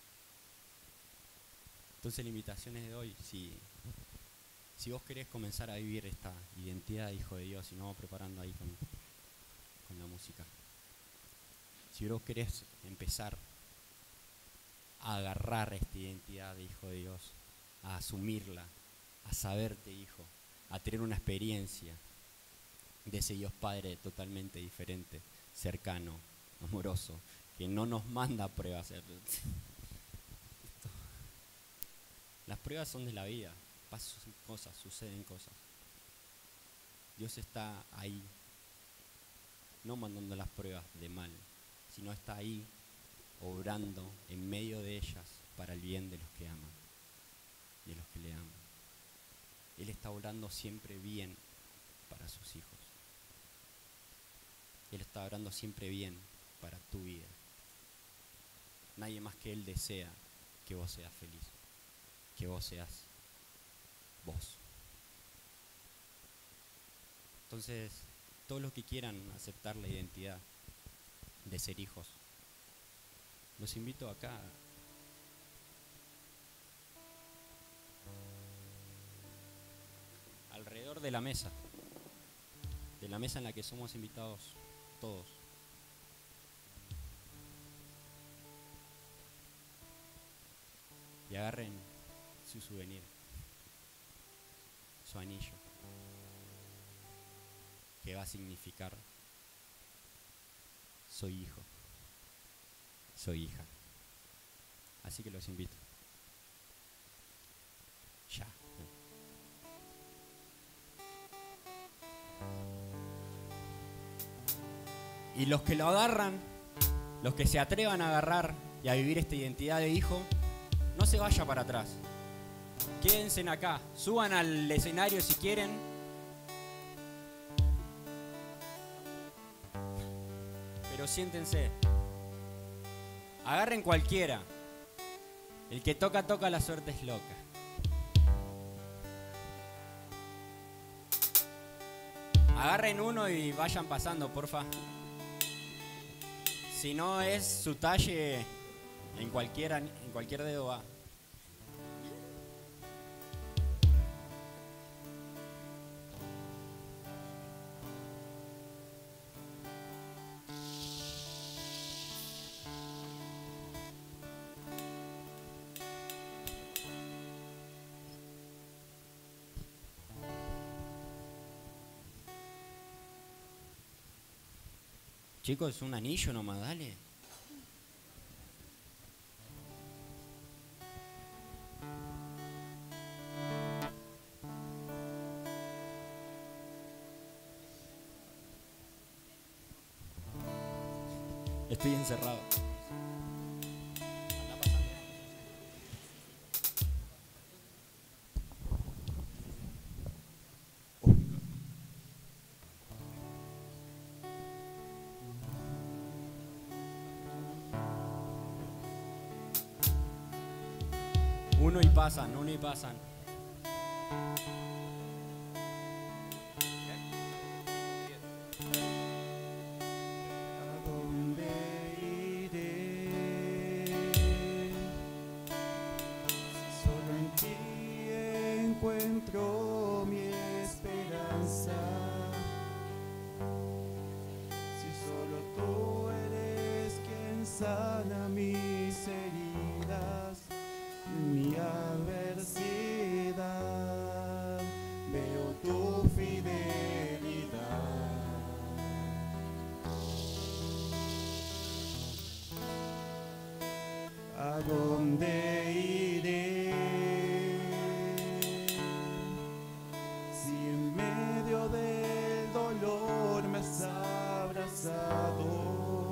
Entonces la invitación es de hoy, si, si vos querés comenzar a vivir esta identidad de hijo de Dios, y nos vamos preparando ahí con, con la música, si vos querés empezar a agarrar esta identidad de hijo de Dios, a asumirla, a saberte hijo, a tener una experiencia de ese Dios Padre totalmente diferente, cercano, amoroso, que no nos manda pruebas. Las pruebas son de la vida, pasan cosas, suceden cosas. Dios está ahí, no mandando las pruebas de mal, sino está ahí, obrando en medio de ellas para el bien de los que aman. y a los que le aman. Él está obrando siempre bien para sus hijos. Él está obrando siempre bien para tu vida. Nadie más que Él desea que vos seas feliz, que vos seas vos. Entonces, todos los que quieran aceptar la identidad de ser hijos, los invito acá. Alrededor de la mesa, de la mesa en la que somos invitados todos. Y agarren su souvenir, su anillo, que va a significar: soy hijo, soy hija. Así que los invito. Ya. Y los que lo agarran, los que se atrevan a agarrar y a vivir esta identidad de hijo, no se vaya para atrás. Quédense acá, suban al escenario si quieren. Pero siéntense. Agarren cualquiera. El que toca, toca, la suerte es loca. Agarren uno y vayan pasando, porfa. Si no es su talle, en, cualquiera, en cualquier dedo va. Chicos, un anillo nomás, dale. Estoy encerrado. Uno y pasan, uno y pasan. ¿A dónde iré? Si solo en ti encuentro mi esperanza. Si solo tú eres quien sana mis heridas, mi adversidad, veo tu fidelidad. ¿A dónde iré? Si en medio del dolor me has abrazado,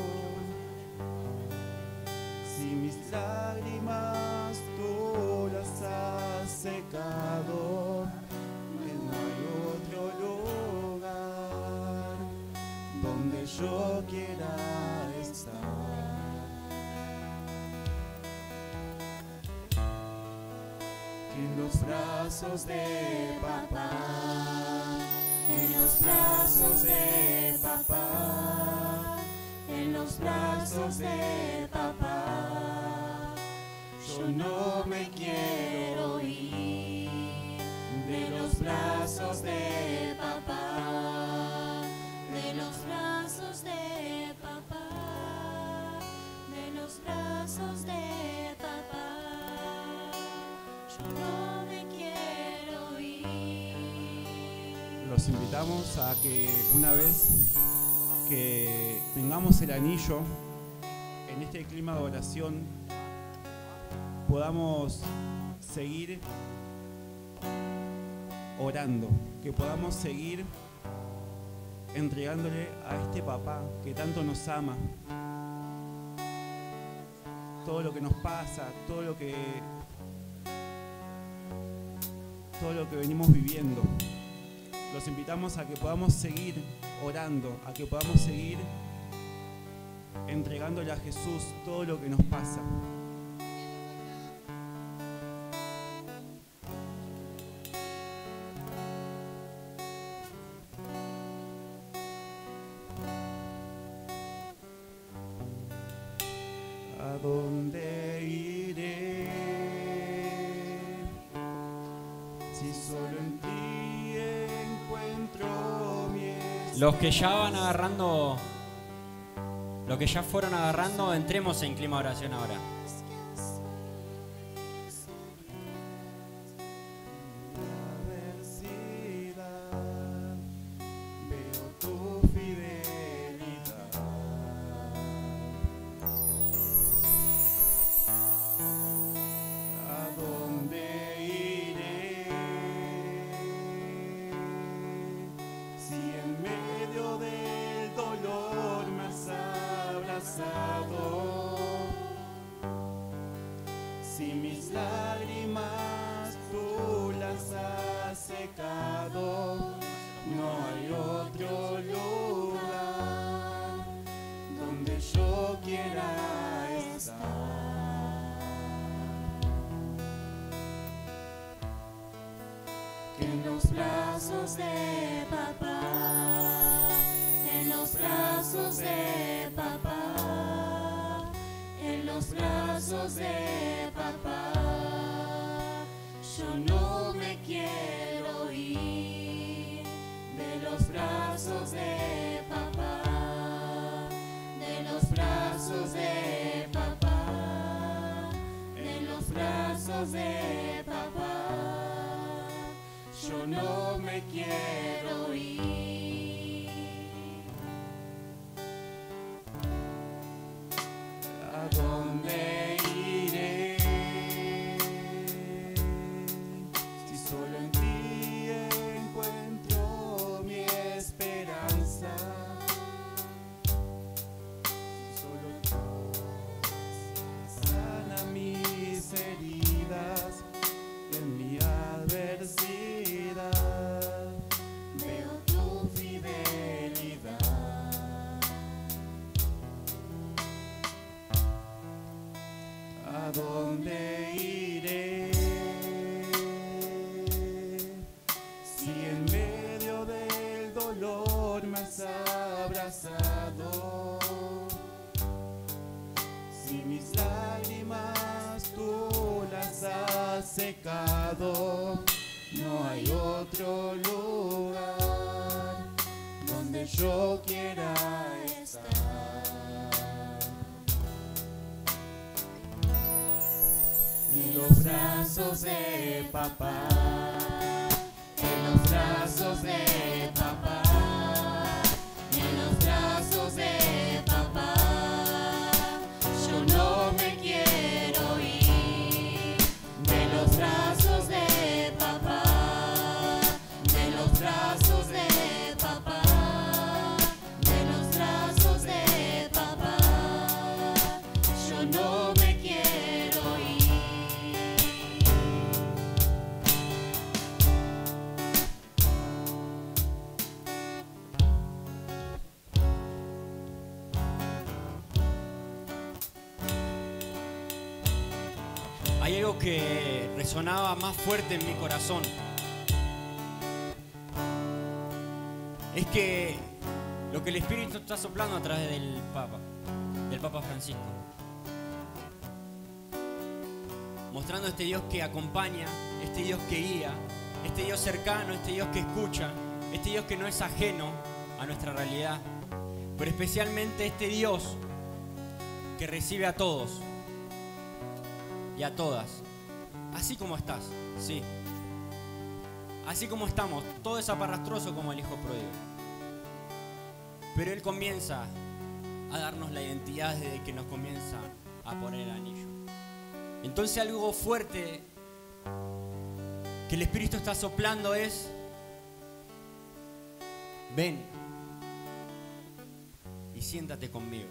si mis lágrimas tú las has secado, no hay otro lugar donde yo quiera estar. Que en los brazos de papá, en los brazos de papá, en los brazos de papá, yo no me quiero ir. De los brazos de papá, De los brazos de papá, de los brazos de papá, yo no me quiero ir. los invitamos a que una vez que tengamos el anillo en este clima de oración, podamos seguir orando, que podamos seguir entregándole a este papá que tanto nos ama todo lo que nos pasa, todo lo que todo lo que venimos viviendo. Los invitamos a que podamos seguir orando, a que podamos seguir entregándole a Jesús todo lo que nos pasa. ¿A dónde iré? Si solo en ti encuentro mi esperanza. Los que ya van agarrando, los que ya fueron agarrando, entremos en clima de oración ahora. Adversidad, veo tu fidelidad. ¿A dónde iré? Si en medio del dolor me has abrazado, si mis lágrimas tú las has secado, no hay otro lugar donde yo quiera estar. Que en los brazos de papá, en los brazos de papá, en los brazos de papá, yo no me quiero ir. De los brazos de papá, de los brazos de papá, de los brazos de papá, yo no me quiero ir. ¿A dónde iré? Si solo en ti encuentro mi esperanza. Si solo tú sana mis heridas en mi adversidad. Veo tu fidelidad. ¿A dónde iré? Si en medio del dolor me has abrazado, si mis lágrimas tú las has secado, no hay otro lugar donde yo quiera estar. En los brazos de papá, en los brazos de papá, en los brazos de papá, yo no me quiero ir. De los brazos de papá, de los brazos de papá, de los brazos de papá, yo no me quiero ir. Hay algo que resonaba más fuerte en mi corazón. Es que lo que el Espíritu está soplando a través del Papa, del Papa Francisco. Mostrando este Dios que acompaña, este Dios que guía, este Dios cercano, este Dios que escucha, este Dios que no es ajeno a nuestra realidad. Pero especialmente este Dios que recibe a todos y a todas, así como estás, sí. Así como estamos, todo es aparrastroso como el hijo pródigo. Pero Él comienza a darnos la identidad desde que nos comienza a poner el anillo. Entonces algo fuerte que el Espíritu está soplando es: ven y siéntate conmigo.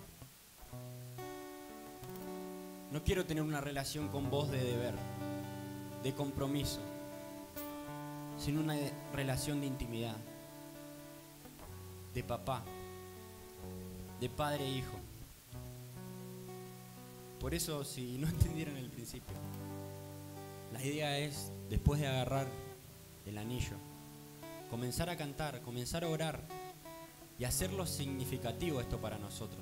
No quiero tener una relación con vos de deber. de compromiso, sino una relación de intimidad, de papá, de padre e hijo. Por eso, si no entendieron el principio, la idea es, después de agarrar el anillo, comenzar a cantar, comenzar a orar y hacerlo significativo esto para nosotros.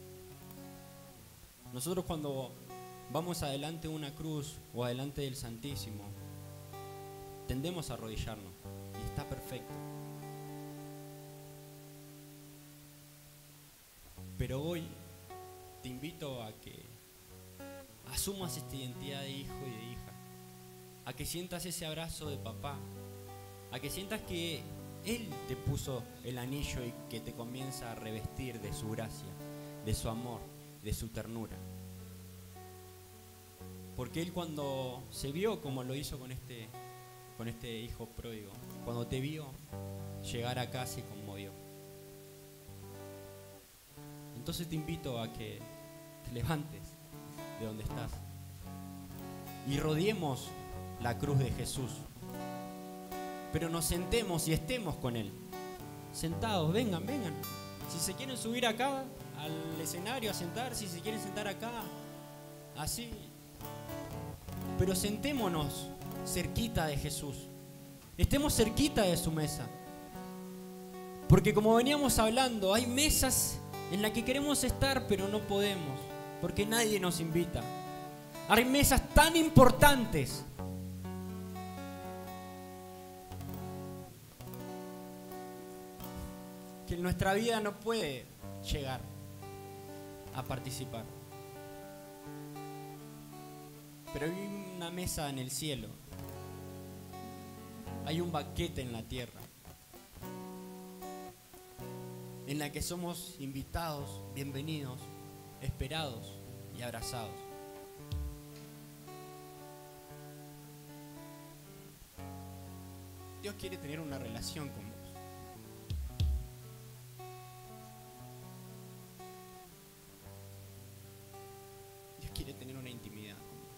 Nosotros cuando vamos adelante de una cruz o adelante del Santísimo, tendemos a arrodillarnos y está perfecto. Pero hoy te invito a que asumas esta identidad de hijo y de hija, a que sientas ese abrazo de papá, a que sientas que Él te puso el anillo y que te comienza a revestir de su gracia, de su amor, de su ternura. Porque Él, cuando se vio como lo hizo con este, con este hijo pródigo, cuando te vio llegar a casa, se conmovió. Entonces te invito a que te levantes de donde estás y rodeemos la cruz de Jesús, pero nos sentemos y estemos con Él, sentados. Vengan, vengan, si se quieren subir acá al escenario a sentar, si se quieren sentar acá, así, pero sentémonos cerquita de Jesús, estemos cerquita de su mesa, porque como veníamos hablando, hay mesas en las que queremos estar pero no podemos, porque nadie nos invita. Hay mesas tan importantes que en nuestra vida no puede llegar a participar. Pero hay una mesa en el cielo, hay un banquete en la tierra, en la que somos invitados, bienvenidos, esperados y abrazados. Dios quiere tener una relación con vos. Dios quiere tener una intimidad con vos.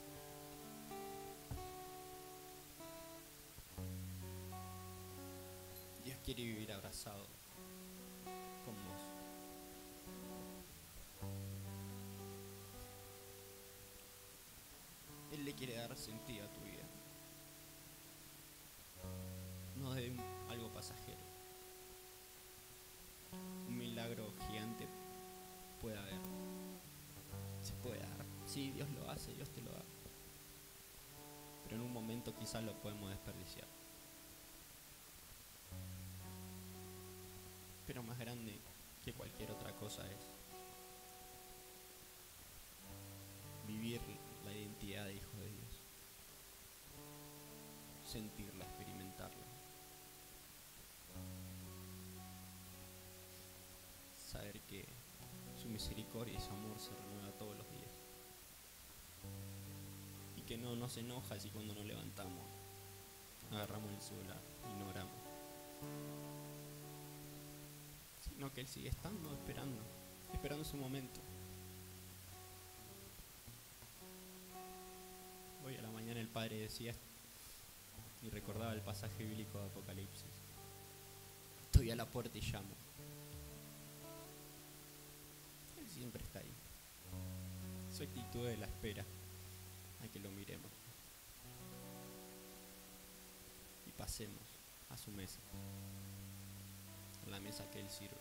Dios quiere vivir abrazado con vos. Él le quiere dar sentido a tu vida, no de un- algo pasajero. Un milagro gigante puede haber, se puede dar. Sí, Dios lo hace, Dios te lo da, pero en un momento quizás lo podemos desperdiciar. Pero más grande que cualquier otra cosa es vivir la identidad de hijo de Dios, sentirla, experimentarla, saber que su misericordia y su amor se renueva todos los días y que no nos enoja si cuando nos levantamos agarramos el celular y no oramos, sino que Él sigue estando, esperando, esperando su momento. Hoy a la mañana el Padre decía y recordaba el pasaje bíblico de Apocalipsis: estoy a la puerta y llamo. Él siempre está ahí. Su actitud de la espera, a que lo miremos y pasemos a su mesa, a la mesa que Él sirve.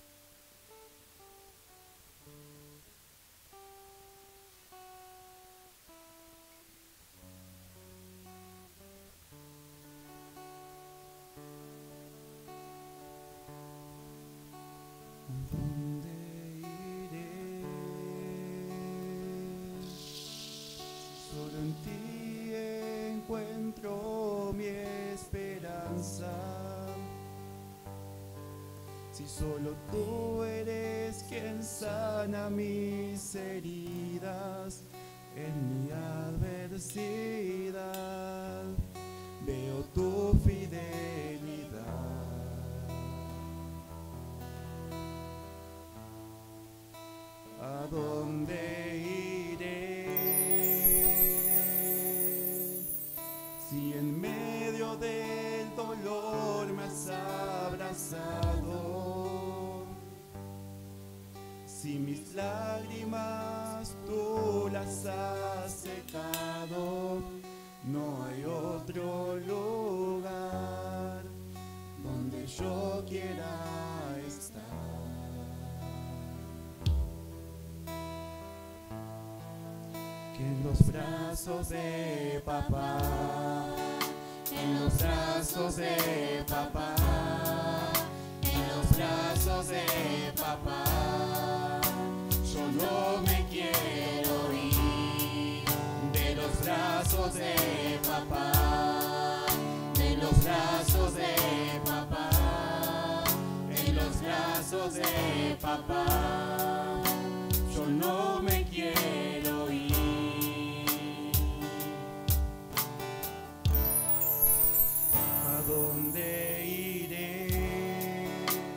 ¿Dónde iré? Solo en ti encuentro mi esperanza. Si solo tú eres quien sana mis heridas, en mi adversidad veo tu fidelidad. ¿A dónde iré? Si mis lágrimas tú las has secado, no hay otro lugar donde yo quiera estar. Que en los brazos de papá, en los brazos de papá, en los brazos de papá, yo no me quiero ir. De los brazos de papá, de los brazos de papá, en los brazos de papá, yo no me quiero ir. ¿A dónde iré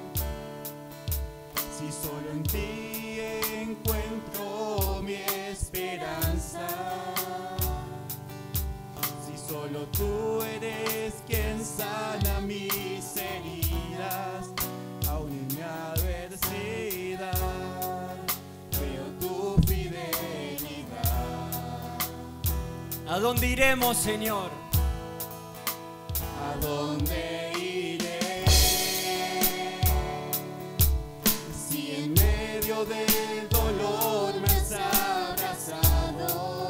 si solo en ti encuentro mi esperanza? Si solo tú eres quien sana mis heridas, aún en mi adversidad veo tu fidelidad. ¿A dónde iremos, Señor? ¿A dónde iré si en medio del dolor me has abrazado?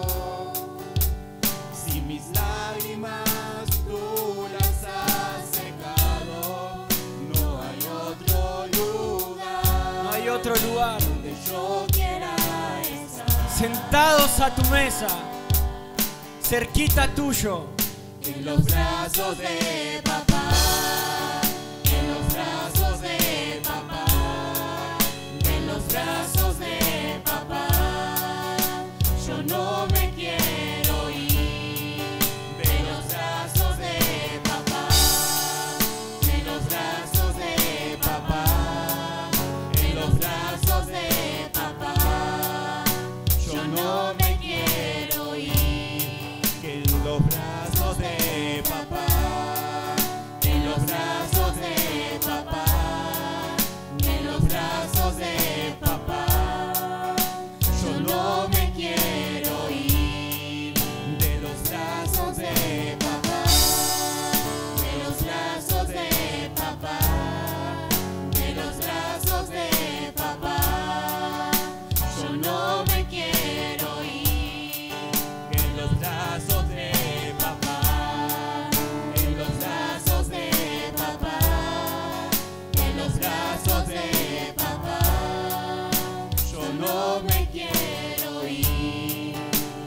Si mis lágrimas tú las has secado, no hay otro lugar, No hay otro lugar. donde yo quiera estar. Sentados a tu mesa, cerquita tuyo. En los brazos de papá, en los brazos de papá, en los brazos de papá, yo no me quiero ir. De los brazos de papá, en los brazos de papá, en los brazos de papá, yo no me quiero ir. Que en los brazos de papá, en los brazos de papá, en los brazos de papá, yo no me quiero ir. De los brazos de papá, de los brazos de papá, de los brazos de papá, yo no me quiero ir. En los brazos de papá, en los brazos de papá, en los brazos de papá, yo no me quiero ir.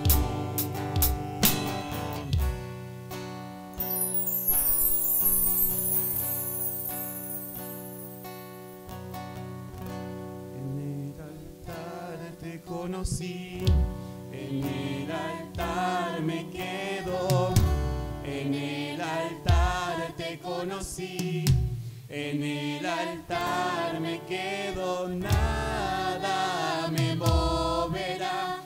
En el altar te conocí, en el altar me quedo, en el altar te conocí, en el altar me quedo, nada me moverá,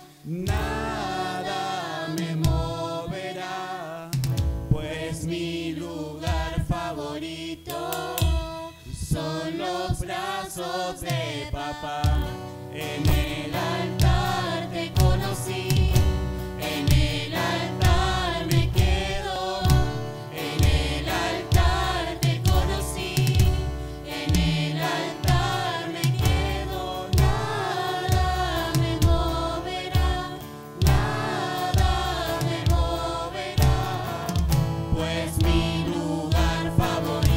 nada me moverá, pues mi lugar favorito son los brazos de papá. En el altar te conocí, en el altar me quedo, en el altar te conocí, en el altar me quedo, nada me moverá, nada me moverá, pues mi lugar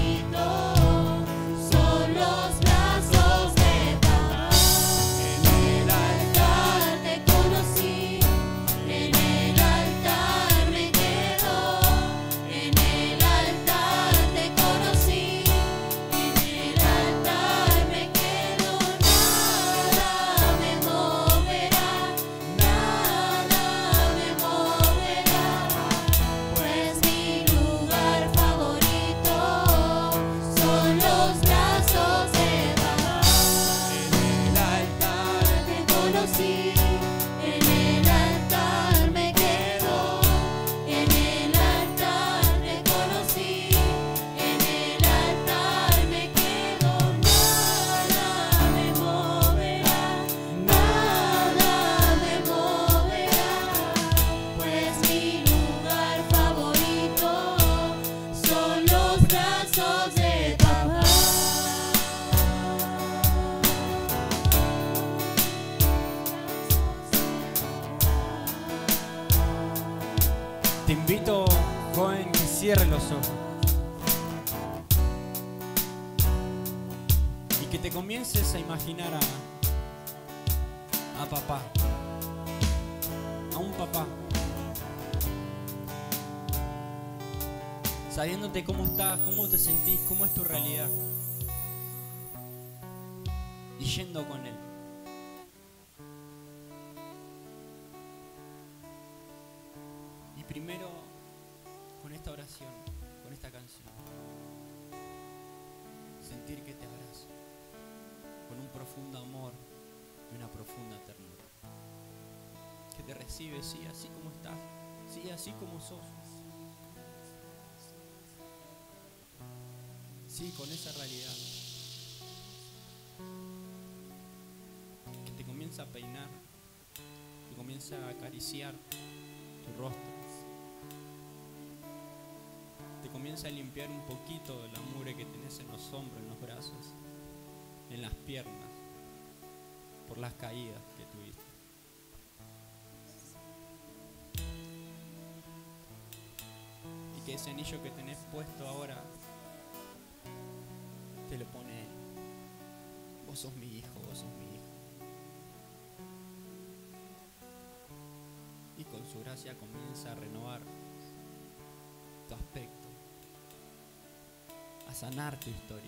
favorito son los brazos de papá. En cierre los ojos. Y que te comiences a imaginar a, a papá. A un papá. Sabiéndote cómo estás, cómo te sentís, cómo es tu realidad. Y yendo con él. Y primero, con esta oración, con esta canción, sentir que te abrazo con un profundo amor y una profunda ternura. Que te recibe, sí, así como estás, sí, así como sos. Sí, con esa realidad. Que te comienza a peinar, te comienza a acariciar tu rostro. Te comienza a limpiar un poquito de la mugre que tenés en los hombros, en los brazos, en las piernas, por las caídas que tuviste. Y que ese anillo que tenés puesto ahora te lo pone él. Vos sos mi hijo, vos sos mi hijo. Y con su gracia comienza a renovar tu aspecto, a sanar tu historia.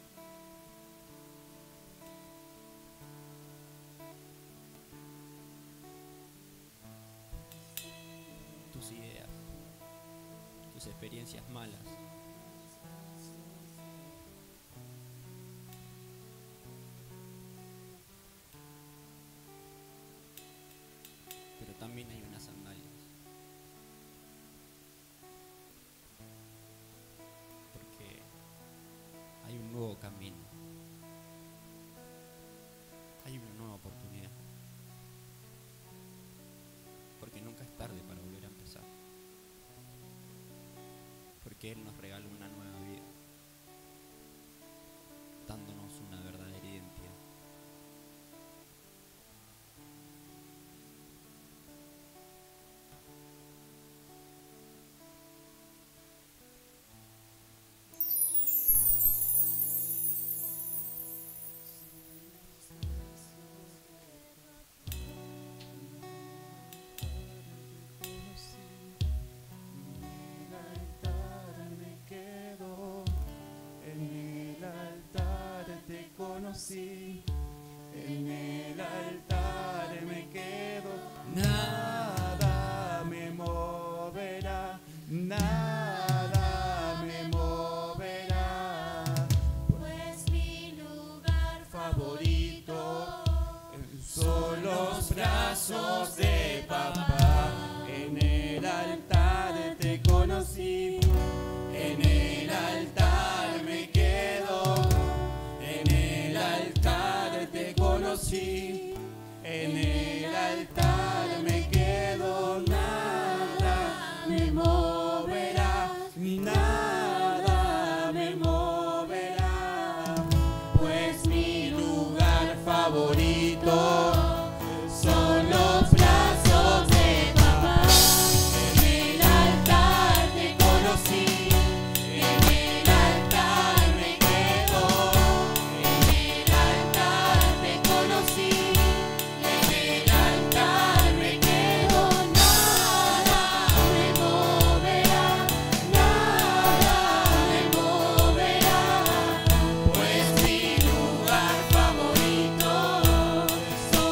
Tus ideas, tus experiencias malas. Pero también hay unas sandalias. Porque hay un nuevo camino. Hay una nueva oportunidad. Porque nunca es tarde para volver a empezar. Porque Él nos regala una nueva vida, dándonos una verdadera identidad. Sí, en el altar me quedo, nada me moverá, nada me moverá, Pues mi lugar favorito son los brazos de papá. En el altar te conocí, en el altar me quedo. Te conocí, en el altar me quedo, nada me moverá, nada me moverá, pues mi lugar favorito son los brazos de papá. En el altar te conocí, en el altar me quedo. Son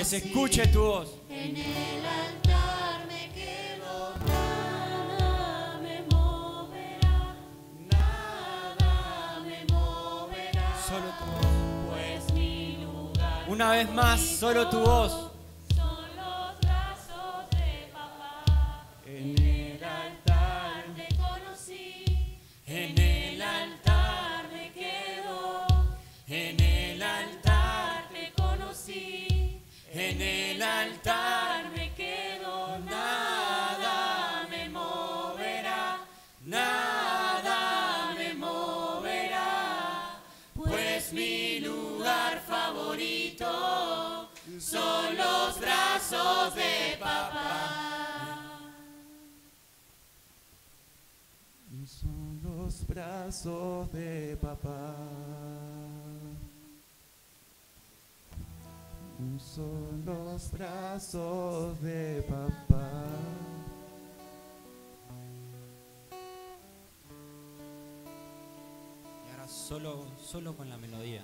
se escuche tu voz. En el altar me quedo, nada me moverá, nada me moverá. Solo tu voz. Pues mi lugar Una vez más, solo tu voz. son los brazos de papá. En el altar, Te conocí, En el altar me quedo, En el altar, te conocí, en el altar, me quedo, nada me moverá, nada me moverá, pues mi lugar favorito son los brazos de papá. son los brazos de papá. Son los brazos de papá. Y ahora solo, solo con la melodía.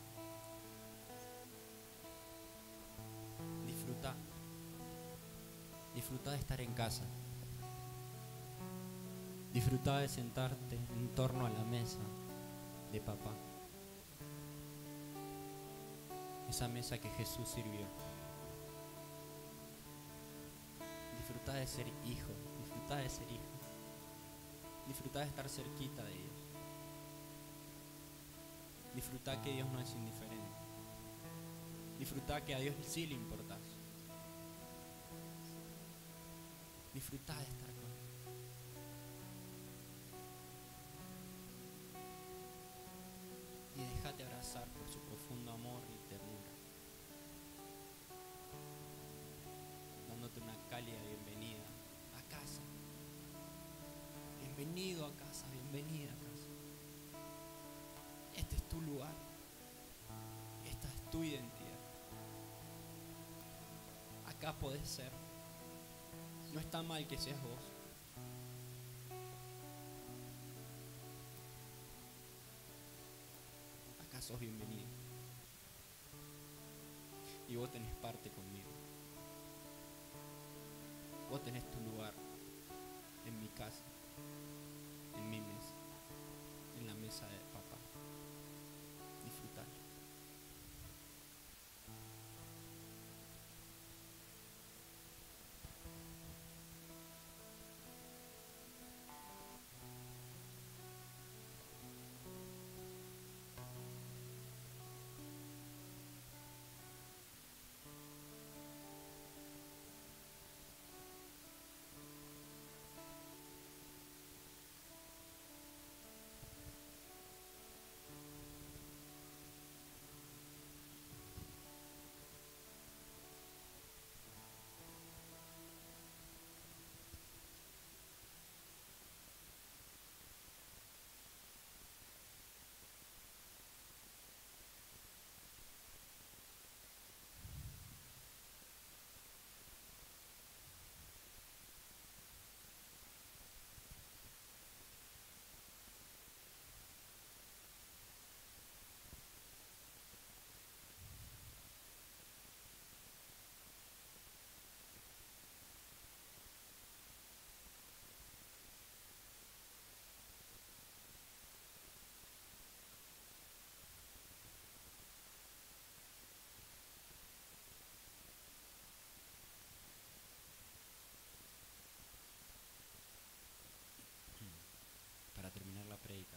Disfruta. Disfruta de estar en casa. Disfruta de sentarte en torno a la mesa de papá. Esa mesa que Jesús sirvió. Disfruta de ser hijo. Disfruta de ser hijo. Disfruta de estar cerquita de ellos. Disfruta que Dios no es indiferente. Disfruta que a Dios sí le importas. Disfruta de estar con Él. Y déjate abrazar por su profundo amor y ternura, dándote una cálida bienvenida a casa. Bienvenido a casa, bienvenida a casa. Este es tu lugar, esta es tu identidad. Acá podés ser. No está mal que seas vos. Acá sos bienvenido. Y vos tenés parte conmigo. Vos tenés tu lugar en mi casa, en mi mesa, en la mesa de papá. Disfrutar. Para terminar la prédica,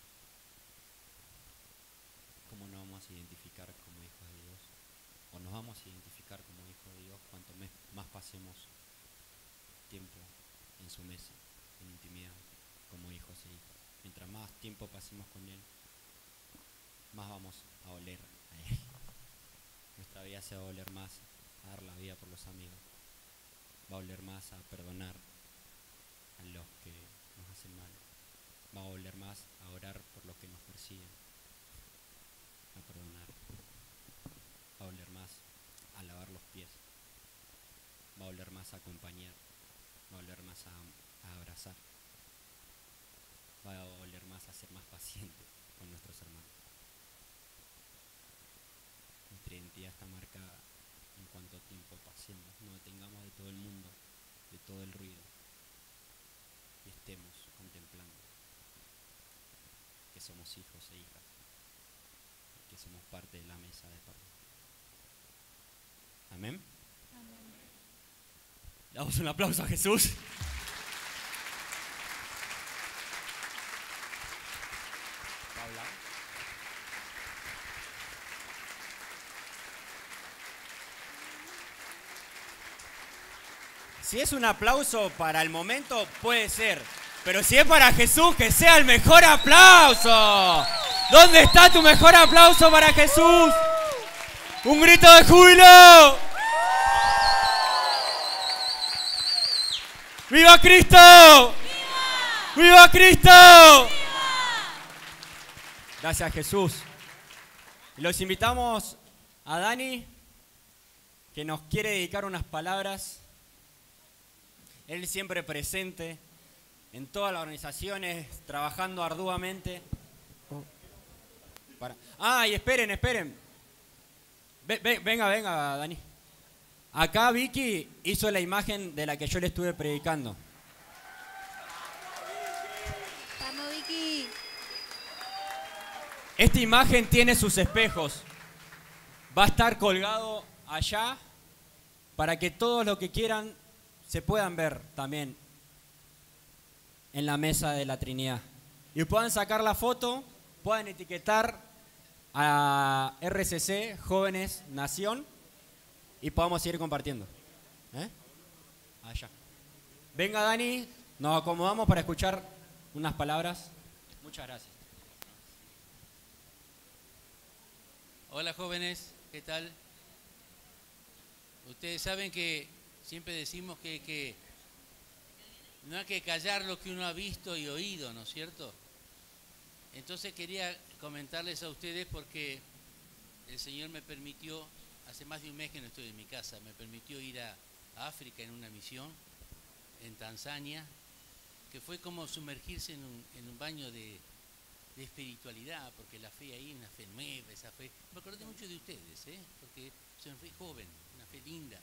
¿cómo nos vamos a identificar como hijos de Dios? O nos vamos a identificar como hijos de Dios cuanto me- más pasemos tiempo en su mesa, en intimidad, como hijos e hijas. Mientras más tiempo pasemos con Él, más vamos a oler a Él. Nuestra vida se va a oler más a dar la vida por los amigos. Va a oler más a perdonar a los que nos hacen mal. Va a oler más a orar por los que nos persiguen, a perdonar. Va a oler más a lavar los pies. Va a oler más a acompañar. Va a oler más a, a abrazar. Va a oler más a ser más paciente con nuestros hermanos. Nuestra identidad está marcada en cuanto tiempo pasemos, nos detengamos de todo el mundo, de todo el ruido, y estemos contemplando que somos hijos e hijas, que somos parte de la mesa de perdón. Amén. Le damos un aplauso a Jesús. Paula. Si es un aplauso para el momento, puede ser. Pero si es para Jesús, que sea el mejor aplauso. ¿Dónde está tu mejor aplauso para Jesús? ¡Un grito de júbilo! ¡Viva Cristo! ¡Viva! ¡Viva Cristo! ¡Viva! Gracias, Jesús. Los invitamos a Dani, que nos quiere dedicar unas palabras. Él siempre presente en todas las organizaciones, trabajando arduamente. Para... Ah, y esperen, esperen. Ven, ven, venga, venga, Dani. Acá Vicky hizo la imagen de la que yo le estuve predicando. Vamos, Vicky. Esta imagen tiene sus espejos. Va a estar colgado allá para que todos los que quieran se puedan ver también en la mesa de la Trinidad. Y puedan sacar la foto, puedan etiquetar a R C C, Jóvenes Nación, y podamos seguir compartiendo. ¿Eh? Allá. Venga, Dani, nos acomodamos para escuchar unas palabras. Muchas gracias. Hola jóvenes, ¿qué tal? Ustedes saben que siempre decimos que, que no hay que callar lo que uno ha visto y oído, ¿no es cierto? Entonces quería comentarles a ustedes porque el Señor me permitió, hace más de un mes que no estoy en mi casa, me permitió ir a, a África en una misión, en Tanzania, que fue como sumergirse en un, en un baño de, de espiritualidad, porque la fe ahí, una fe nueva, esa fe. Me acordé mucho de ustedes, ¿eh? Porque es una fe joven, una fe linda,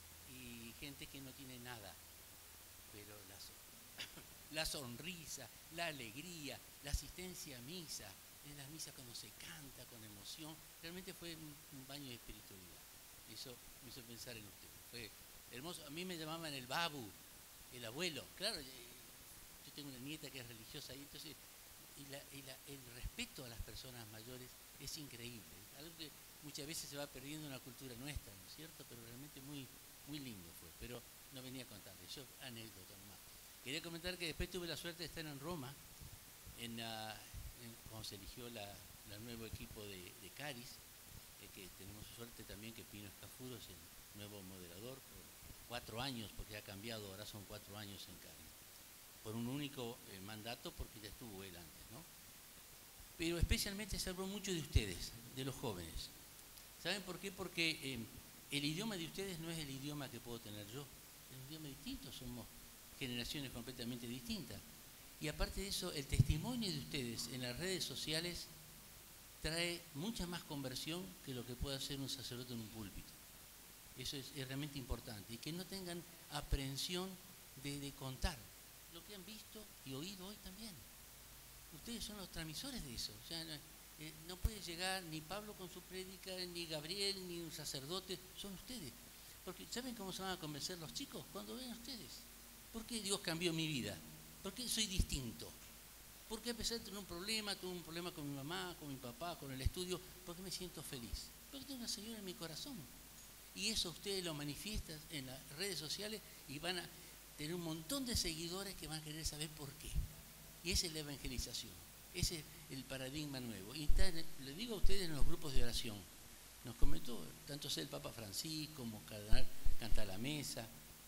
y gente que no tiene nada, pero la, la sonrisa, la alegría, la asistencia a misa, en las misas cuando se canta con emoción, realmente fue un, un baño de espiritualidad. Eso me hizo pensar en ustedes, fue hermoso. A mí me llamaban el babu, el abuelo, claro, yo tengo una nieta que es religiosa y entonces y la, y la, el respeto a las personas mayores es increíble, algo que muchas veces se va perdiendo en la cultura nuestra, ¿no es cierto? Pero realmente muy, muy lindo fue, pero no venía a contarles, yo anécdota nomás. Quería comentar que después tuve la suerte de estar en Roma, en, uh, en cuando se eligió la, la nuevo equipo de, de Caris, eh, que tenemos suerte también que Pino Escafuro es el nuevo moderador por cuatro años, porque ha cambiado, ahora son cuatro años en Caris, por un único eh, mandato, porque ya estuvo él antes, ¿no? Pero especialmente se habló mucho de ustedes, de los jóvenes. ¿Saben por qué? Porque eh, el idioma de ustedes no es el idioma que puedo tener yo, es un idioma distinto, somos generaciones completamente distintas. Y aparte de eso, el testimonio de ustedes en las redes sociales trae mucha más conversión que lo que puede hacer un sacerdote en un púlpito. Eso es, es realmente importante. Y que no tengan aprehensión de, de contar lo que han visto y oído hoy también. Ustedes son los transmisores de eso. O sea, no, eh, no puede llegar ni Pablo con su prédica, ni Gabriel, ni un sacerdote, son ustedes. Porque ¿saben cómo se van a convencer los chicos? Cuando ven a ustedes. ¿Por qué Dios cambió mi vida? ¿Por qué soy distinto? ¿Por qué a pesar de tener un problema, tuve un problema con mi mamá, con mi papá, con el estudio? ¿Por qué me siento feliz? Porque tengo una señora en mi corazón. Y eso ustedes lo manifiestan en las redes sociales y van a tener un montón de seguidores que van a querer saber por qué. Y esa es la evangelización. Ese es el paradigma nuevo. Y está, le digo a ustedes en los grupos de oración. Nos comentó, tanto sea el Papa Francisco como Cardenal Cantalamessa,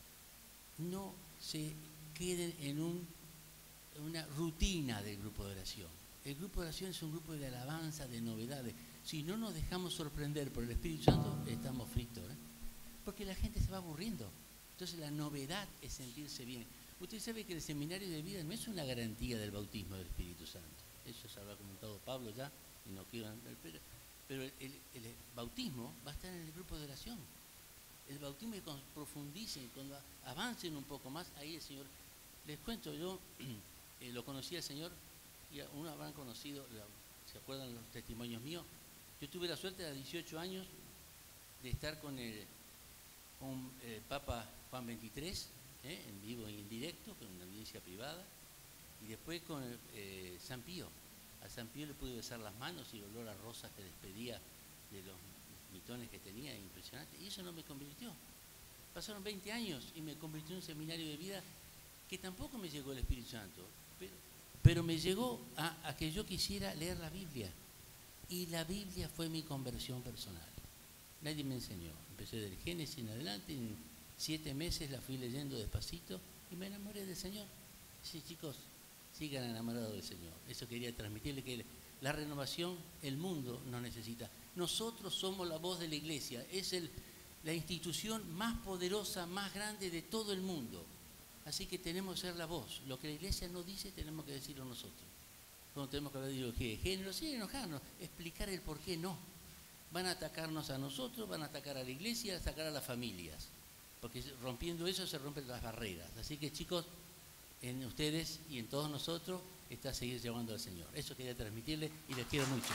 no se queden en un, una rutina del grupo de oración. El grupo de oración es un grupo de alabanza, de novedades. Si no nos dejamos sorprender por el Espíritu Santo, estamos fritos, ¿eh? Porque la gente se va aburriendo. Entonces la novedad es sentirse bien. Usted sabe que el seminario de vida no es una garantía del bautismo del Espíritu Santo. Eso se habrá comentado Pablo ya, y no quiero andar, pero, pero el, el, el bautismo va a estar en el grupo de oración. el bautismo y cuando profundicen, cuando avancen un poco más, ahí el Señor, les cuento, yo eh, lo conocí al Señor, y uno habrán conocido, la, ¿se acuerdan los testimonios míos? Yo tuve la suerte a los dieciocho años de estar con el, con el Papa Juan veintitrés, ¿eh? en vivo e indirecto, con una audiencia privada, y después con eh, San Pío. A San Pío le pude besar las manos y el olor a rosas que despedía de los mitones que tenía, impresionante, y eso no me convirtió. Pasaron veinte años y me convirtió en un seminario de vida que tampoco me llegó el Espíritu Santo, pero, pero me llegó a, a que yo quisiera leer la Biblia, y la Biblia fue mi conversión personal. Nadie me enseñó, empecé del Génesis en adelante, en siete meses la fui leyendo despacito y me enamoré del Señor. Sí, chicos, sigan enamorados del Señor. Eso quería transmitirle, que la renovación el mundo nos necesita. Nosotros somos la voz de la iglesia, es el, la institución más poderosa, más grande de todo el mundo. Así que tenemos que ser la voz. Lo que la iglesia no dice tenemos que decirlo nosotros. Cuando tenemos que hablar de ideología de género, sí, enojarnos, explicar el por qué no. Van a atacarnos a nosotros, van a atacar a la iglesia, a atacar a las familias. Porque rompiendo eso se rompen las barreras. Así que chicos, en ustedes y en todos nosotros está seguir llevando al Señor. Eso quería transmitirles y les quiero mucho.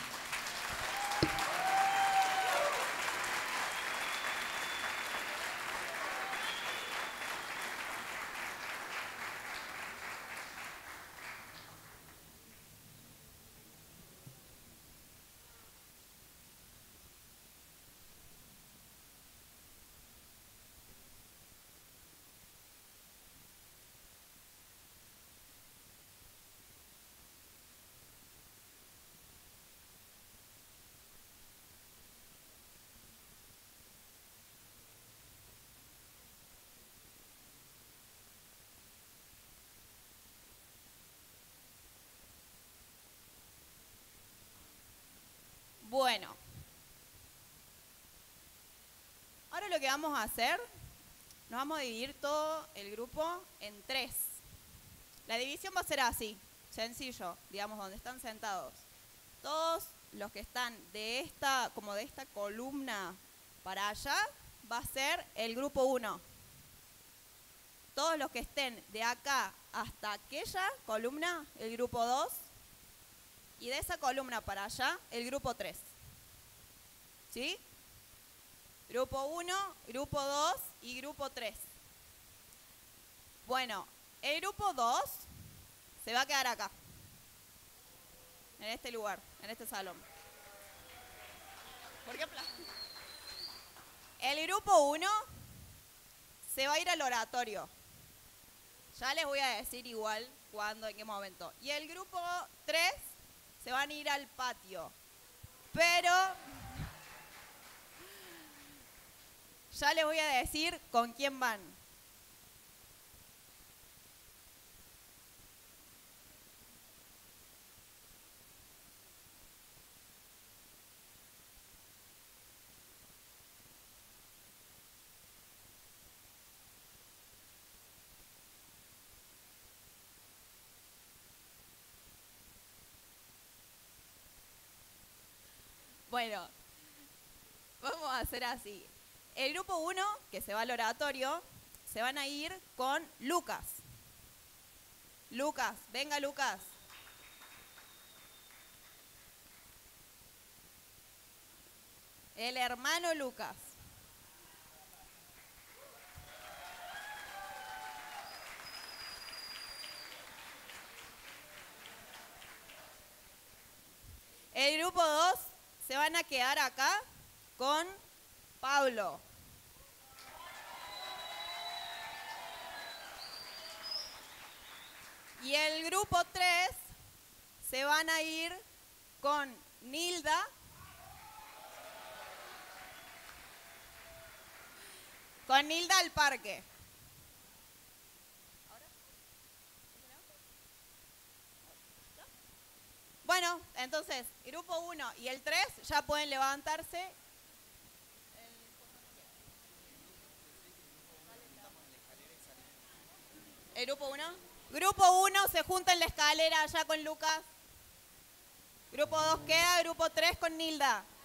Bueno, ahora lo que vamos a hacer, nos vamos a dividir todo el grupo en tres. La división va a ser así, sencillo, digamos, donde están sentados. Todos los que están de esta, como de esta columna para allá, va a ser el grupo uno. Todos los que estén de acá hasta aquella columna, el grupo dos. Y de esa columna para allá, el grupo tres. ¿Sí? Grupo uno, grupo dos y grupo tres. Bueno, el grupo dos se va a quedar acá. En este lugar, en este salón. ¿Por qué aplauso? El grupo uno se va a ir al oratorio. Ya les voy a decir igual cuándo, en qué momento. Y el grupo tres se van a ir al patio. Pero ya les voy a decir con quién van. Bueno, vamos a hacer así. El grupo uno, que se va al oratorio, se van a ir con Lucas. Lucas, venga Lucas. El hermano Lucas. El grupo dos se van a quedar acá con Pablo. Y el grupo tres se van a ir con Nilda. Con Nilda al parque. Bueno, entonces, grupo uno y el tres ya pueden levantarse. ¿El grupo uno? Grupo uno se junta en la escalera allá con Lucas. Grupo dos queda, grupo tres con Nilda.